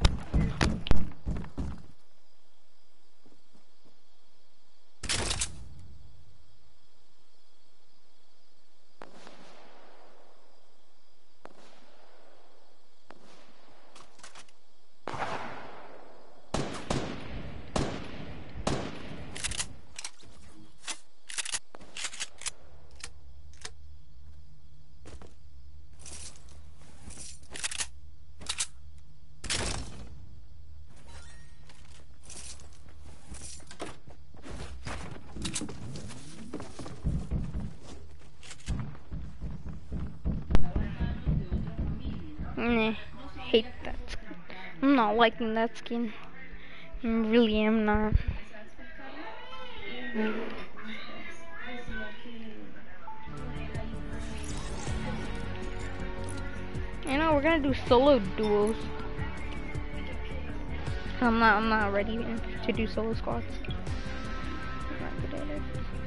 S1: Nah, hate that skin. I'm not liking that skin. I really am not. we're gonna do solo duos. I'm not. I'm not ready to do solo squads. I'm not good at it.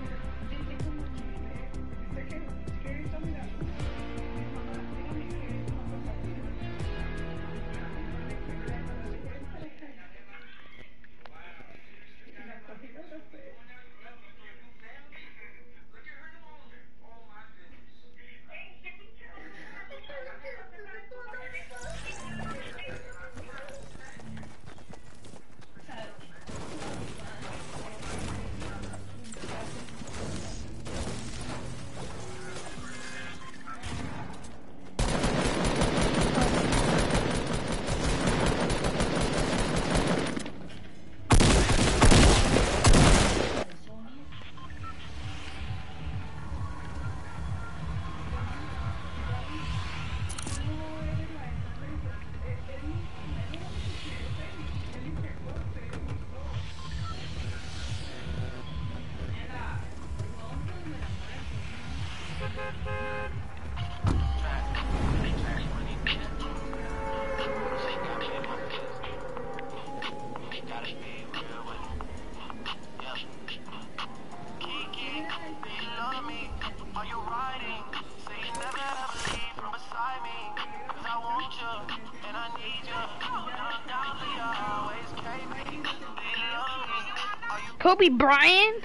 S1: Kobe Bryant?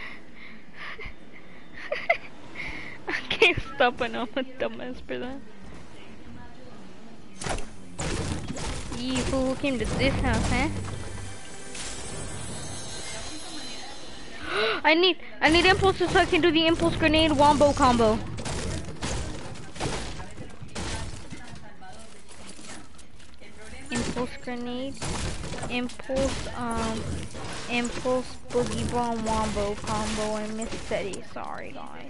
S1: I can't stop when I'm a dumbass for that. Yee, fool, who came to this house, huh? I need, I need impulses so I can do the impulse grenade wombo combo. Impulse grenade, impulse, um, impulse boogie bomb wombo combo, and Miss City. Sorry, guys.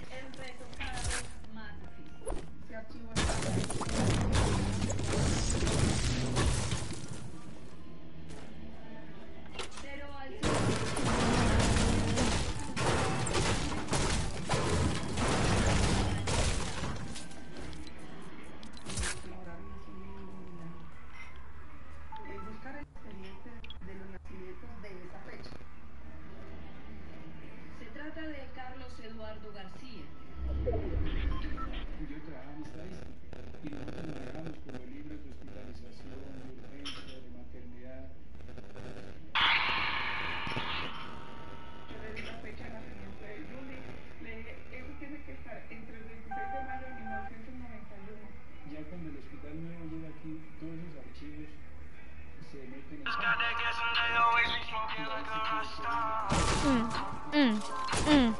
S1: Mm, mm, mm.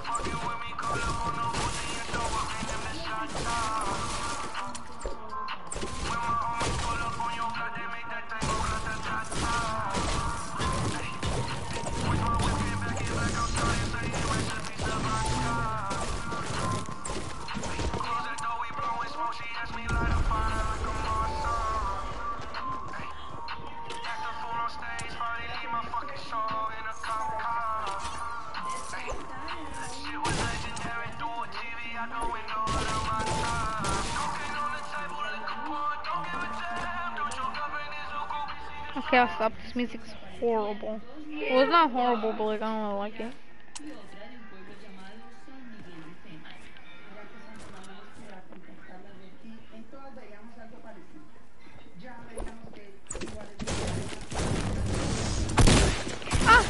S1: Okay, I'll stop. This music's horrible. Well, it's not horrible, but like, I don't really like it. Ah!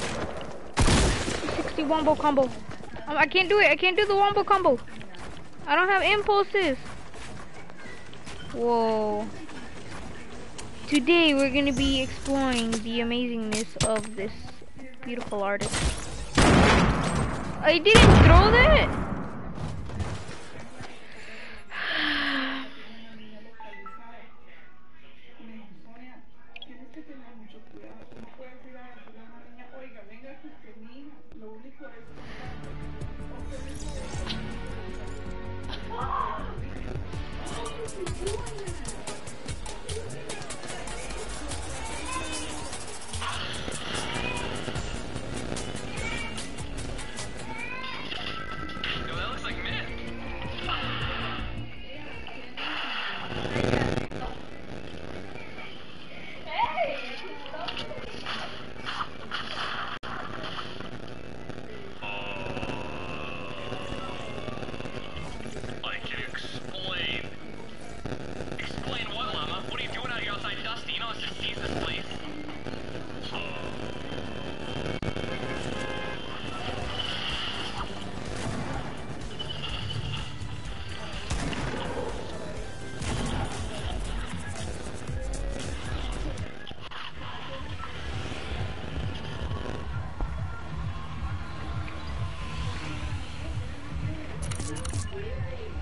S1: sixty wombo combo. Um, I can't do it. I can't do the wombo combo. I don't have impulses. Whoa. Today we're gonna be exploring the amazingness of this beautiful artist. I didn't throw that?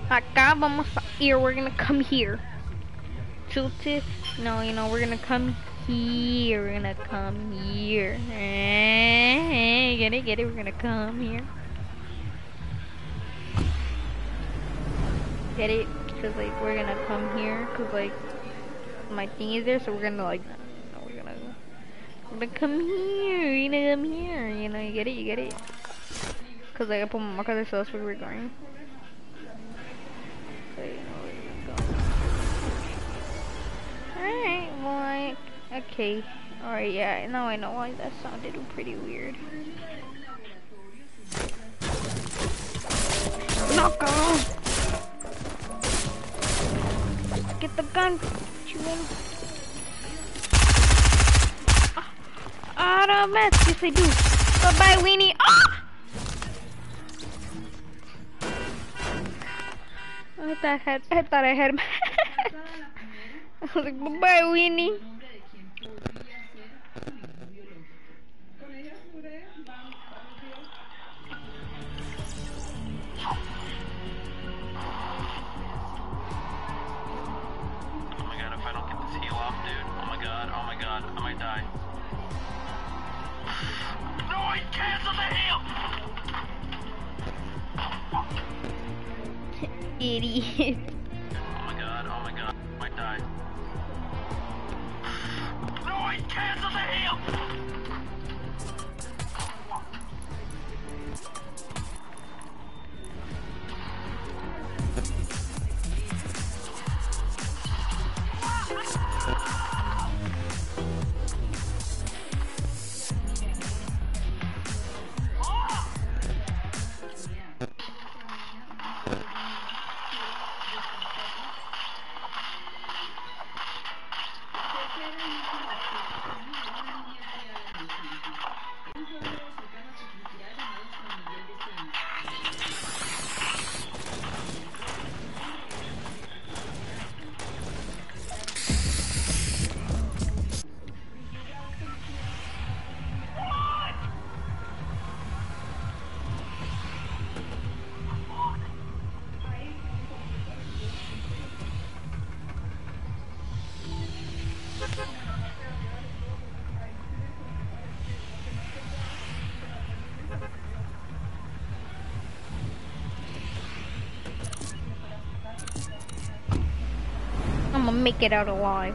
S1: Acá vamos a ir. We're gonna come here. Tilted. No, you know, we're gonna come here. We're gonna come here. Eh, Get it, get it. We're gonna come here. Get it? Cause like we're gonna come here. Cause like my thing is there, so we're gonna like. No, we're gonna. We're gonna come here. We're gonna come here. You know, you get it, you get it. Cause like I put my marker there, so that's where we're going. So you know where we're going. Alright, well I, okay. Alright, yeah, now I know why that sounded pretty weird. Knock off! Get the gun! You want? Ah, the mess! Yes I do! Bye bye, Weenie! Ah! I thought I had, I thought I had my I was like, bye bye, Weenie!
S5: I might die. No, I canceled the heal!
S1: Idiot.
S5: Oh my god, oh my god, I might die. No, I canceled the heal!
S1: I'm gonna make it out alive.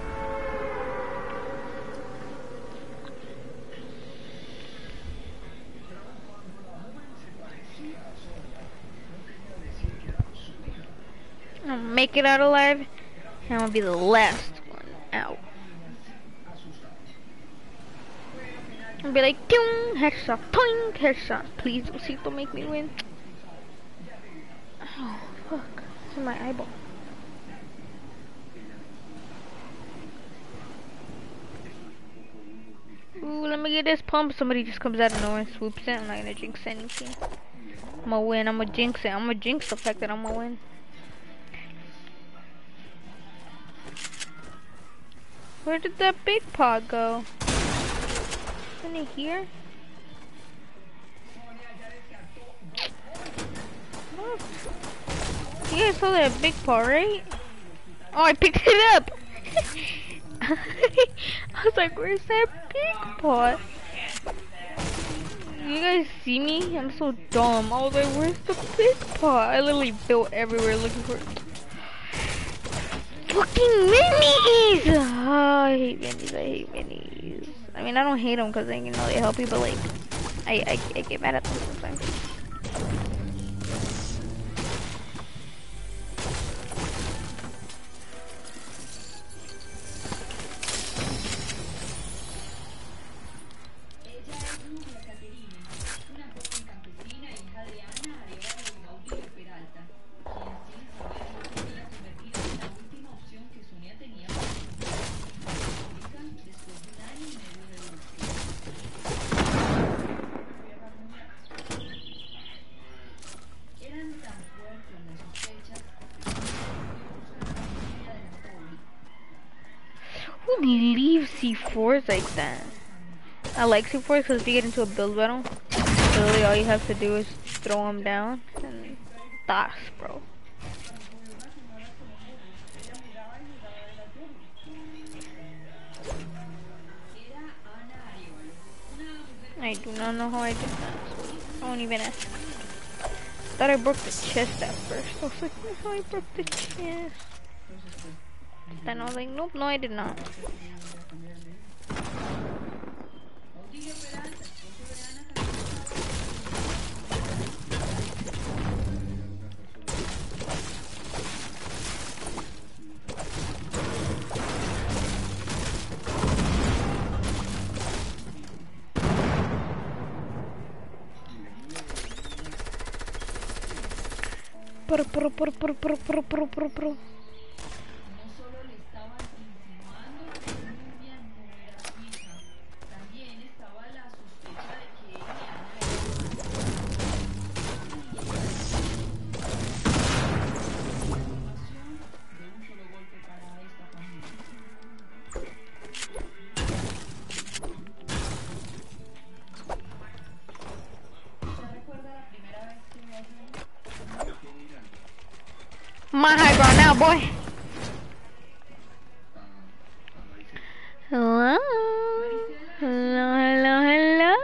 S1: I'm gonna make it out alive, and I'm gonna be the last one out. I'll be like, "Ting, headshot, toing, headshot." Please, Osito, make me win. Oh, fuck. It's in my eyeball. Ooh, let me get this pump. Somebody just comes out of nowhere and swoops it. I'm not gonna jinx anything. I'm gonna win. I'm gonna jinx it. I'm gonna jinx the fact that I'm gonna win. Where did that big pod go? Isn't it here? Oh. You guys saw that big pod, right? Oh, I picked it up! I was like, where's that big pot? You guys see me? I'm so dumb. I was like, where's the big pot? I literally built everywhere looking for fucking minis! Oh, I hate minis. I hate minis. I mean, I don't hate them because, you know, they help you, but like, I, I, I get mad at them sometimes. Who leaves C fours like that? I like C fours because if you get into a build battle, literally all you have to do is throw them down and das, bro. do not know how I did that. I won't even ask. Thought I broke the chest at first. I was like, that's how I broke the chest. Then I was like, nope, no I did not. Pro, pro, pro, pro, pro, pro, pro, pro, pro. My high ground now, boy. Hello, hello, hello, hello.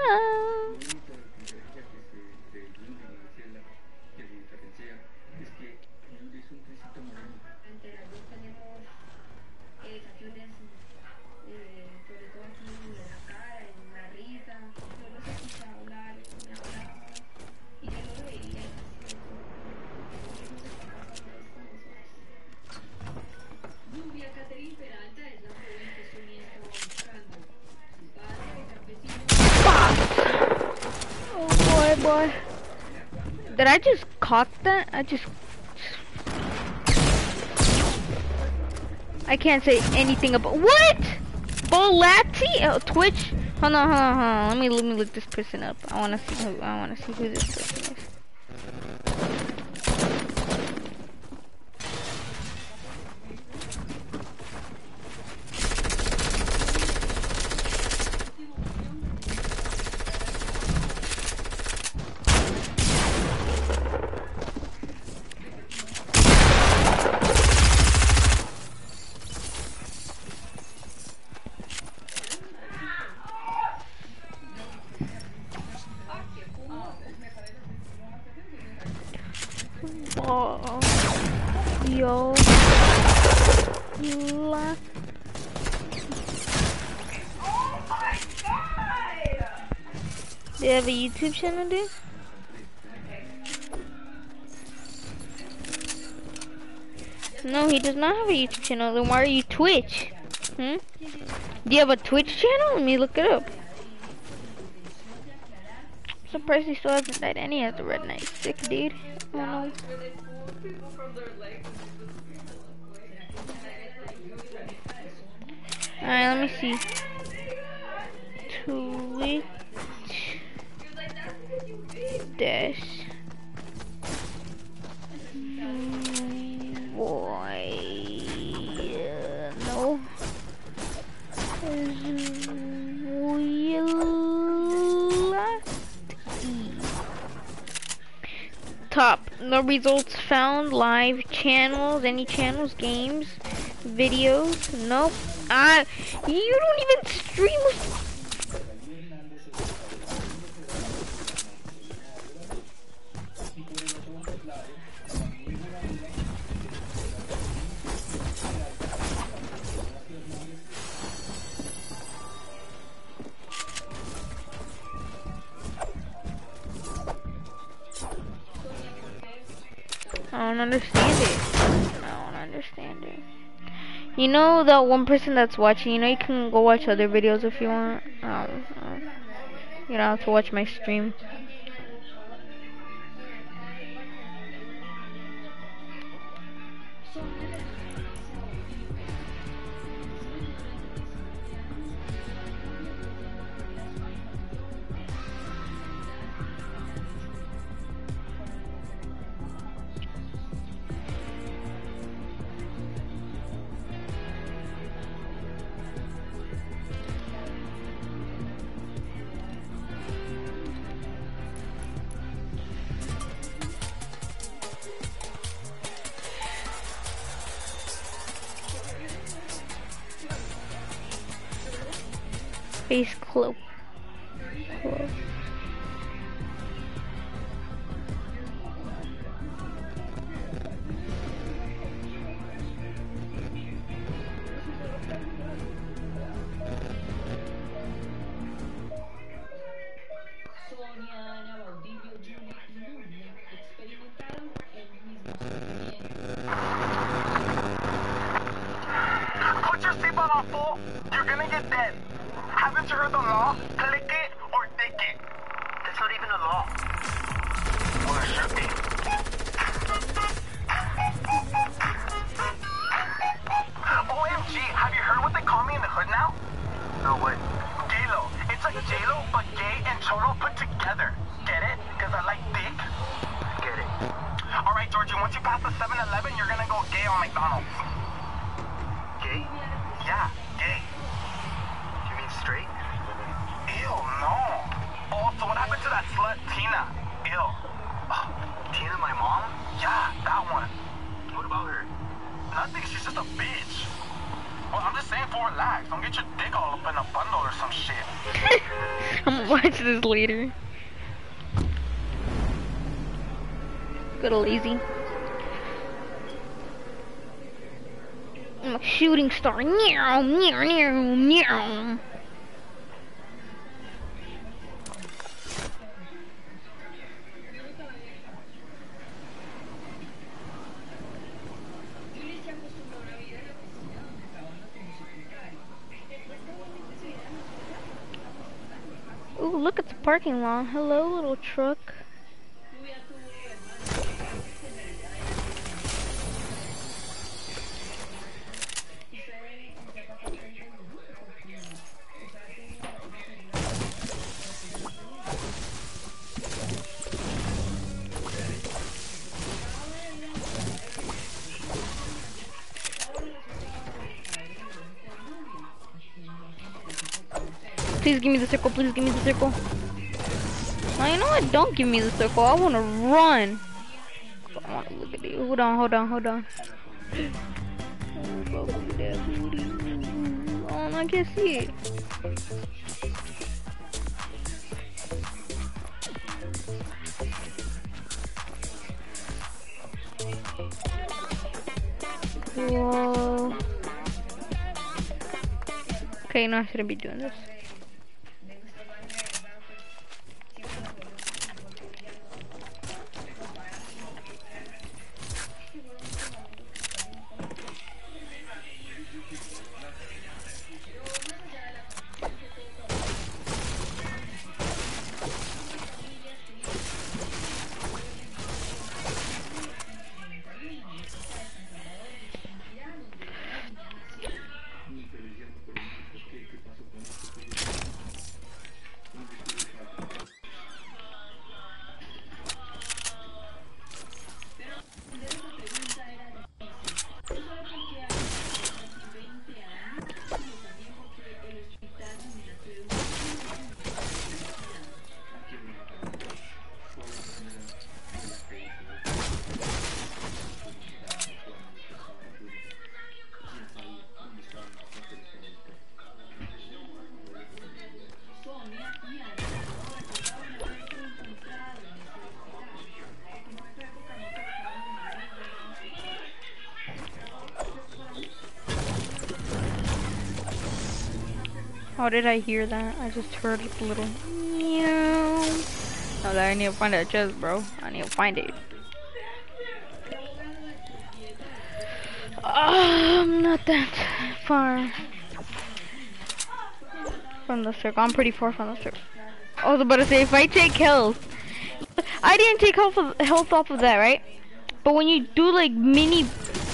S1: Boy, did I just cock that? I just I can't say anything about what? Bolati? Oh, Twitch? Hold on, hold on, hold on. Let me let me look this person up. I wanna see who I wanna see who this person is. Oh, yo, la. Do you have a YouTube channel, dude? No, he does not have a YouTube channel. Then why are you Twitch? Hmm? Do you have a Twitch channel? Let me look it up. I'm surprised he still hasn't died. And he has a red knight. Sick, dude. Oh no. Alright, let me see. Twitch dash boy no top no results found. Live channels, any channels, games, videos, nope. Ah, you don't even stream. I don't understand it. I don't understand it. You know that one person that's watching, you know you can go watch other videos if you want. Um, um, you don't have to watch my stream. Face close. Close.
S7: on, fool, you're gonna get dead. Haven't you heard the law? Click it or dick it. That's not even a law. Well, it should be. O M G, have you heard what they call me in the hood now? No, what? Gaylo. It's like J-Lo, but gay and cholo put together. Get it? Because I like dick. Get it. Alright, Georgie, once you pass the seven eleven, you're gonna go gay on McDonald's. Gay? Yeah, gay. You mean straight? Ew, no. Oh, so what happened to that slut, Tina? Ew. Oh, Tina, my mom? Yeah, that one. What about her? Nothing, she's just a bitch. Well, I'm just saying for relax. Don't get your dick all up in a bundle or some shit.
S1: I'm gonna watch this later. Good old easy. I'm a shooting star. Meow, meow, meow, meow. Ooh, look at the parking lot. Hello, little truck. Please give me the circle, please give me the circle. Now you know what? Don't give me the circle. I wanna run. I wanna look at it. Hold on, hold on, hold on. Oh, bro, look at that booty. Oh, I can't see it. Whoa. Okay, no, I shouldn't be doing this. How did I hear that? I just heard a little meow. Oh, I need to find that chest, bro. I need to find it. Oh, I'm not that far from the circle. I'm pretty far from the circle. I was about to say, if I take health, I didn't take health, of, health off of that, right? But when you do like mini,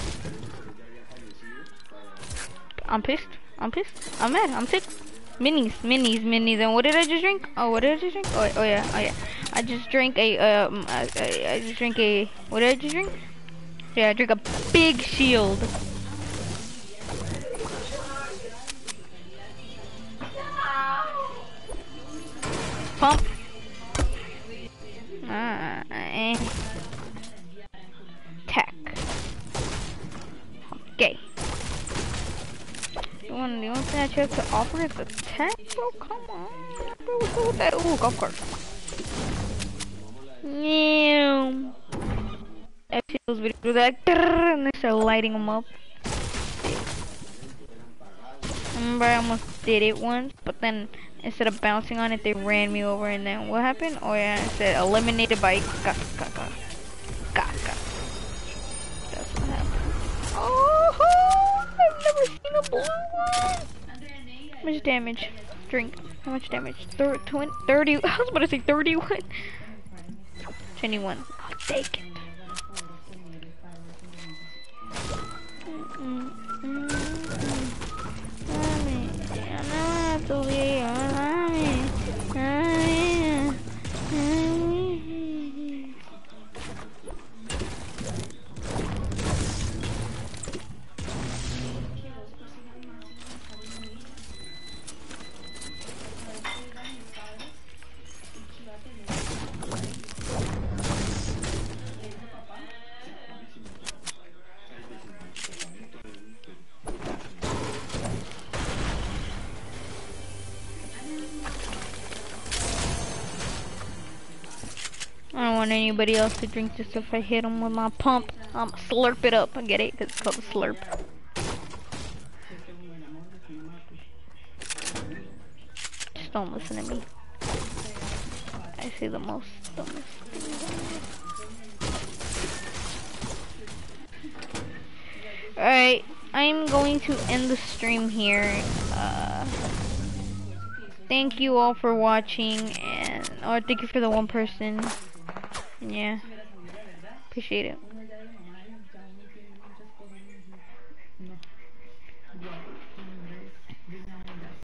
S1: I'm pissed. I'm pissed. I'm mad. I'm sick. Minis, minis, minis. And what did I just drink? Oh, what did I just drink? Oh, oh yeah, oh yeah. I just drank a um. I, I, I just drank a. What did I just drink? Yeah, I drank a big shield. Pump. Ah, eh. Tech. Okay. You want, you want that chest to offer us a tech? Bro, come on. Bro, what's up with that? Ooh, golf cart. Yeah. I see those videos like, and they start lighting them up. Remember, I almost did it once, but then instead of bouncing on it, they ran me over, and then what happened? Oh yeah, it said eliminated by Kaka. Kaka. That's what happened. Oh, I've never seen a blue one. How much damage? Drink. How much damage? Thir twenty, thirty. I was about to say thirty-one. twenty-one. I'll take it. Mm -mm -mm. Mommy, I don't have to leave. Mommy. Mommy. Mommy. I don't want anybody else to drink this. If I hit them with my pump, I'm slurp it up. I get it? 'Cause it's called a slurp. Just don't listen to me. I say the most dumbest things on there. Alright, I'm going to end the stream here. Uh, thank you all for watching, and or thank you for the one person. Yeah, appreciate it.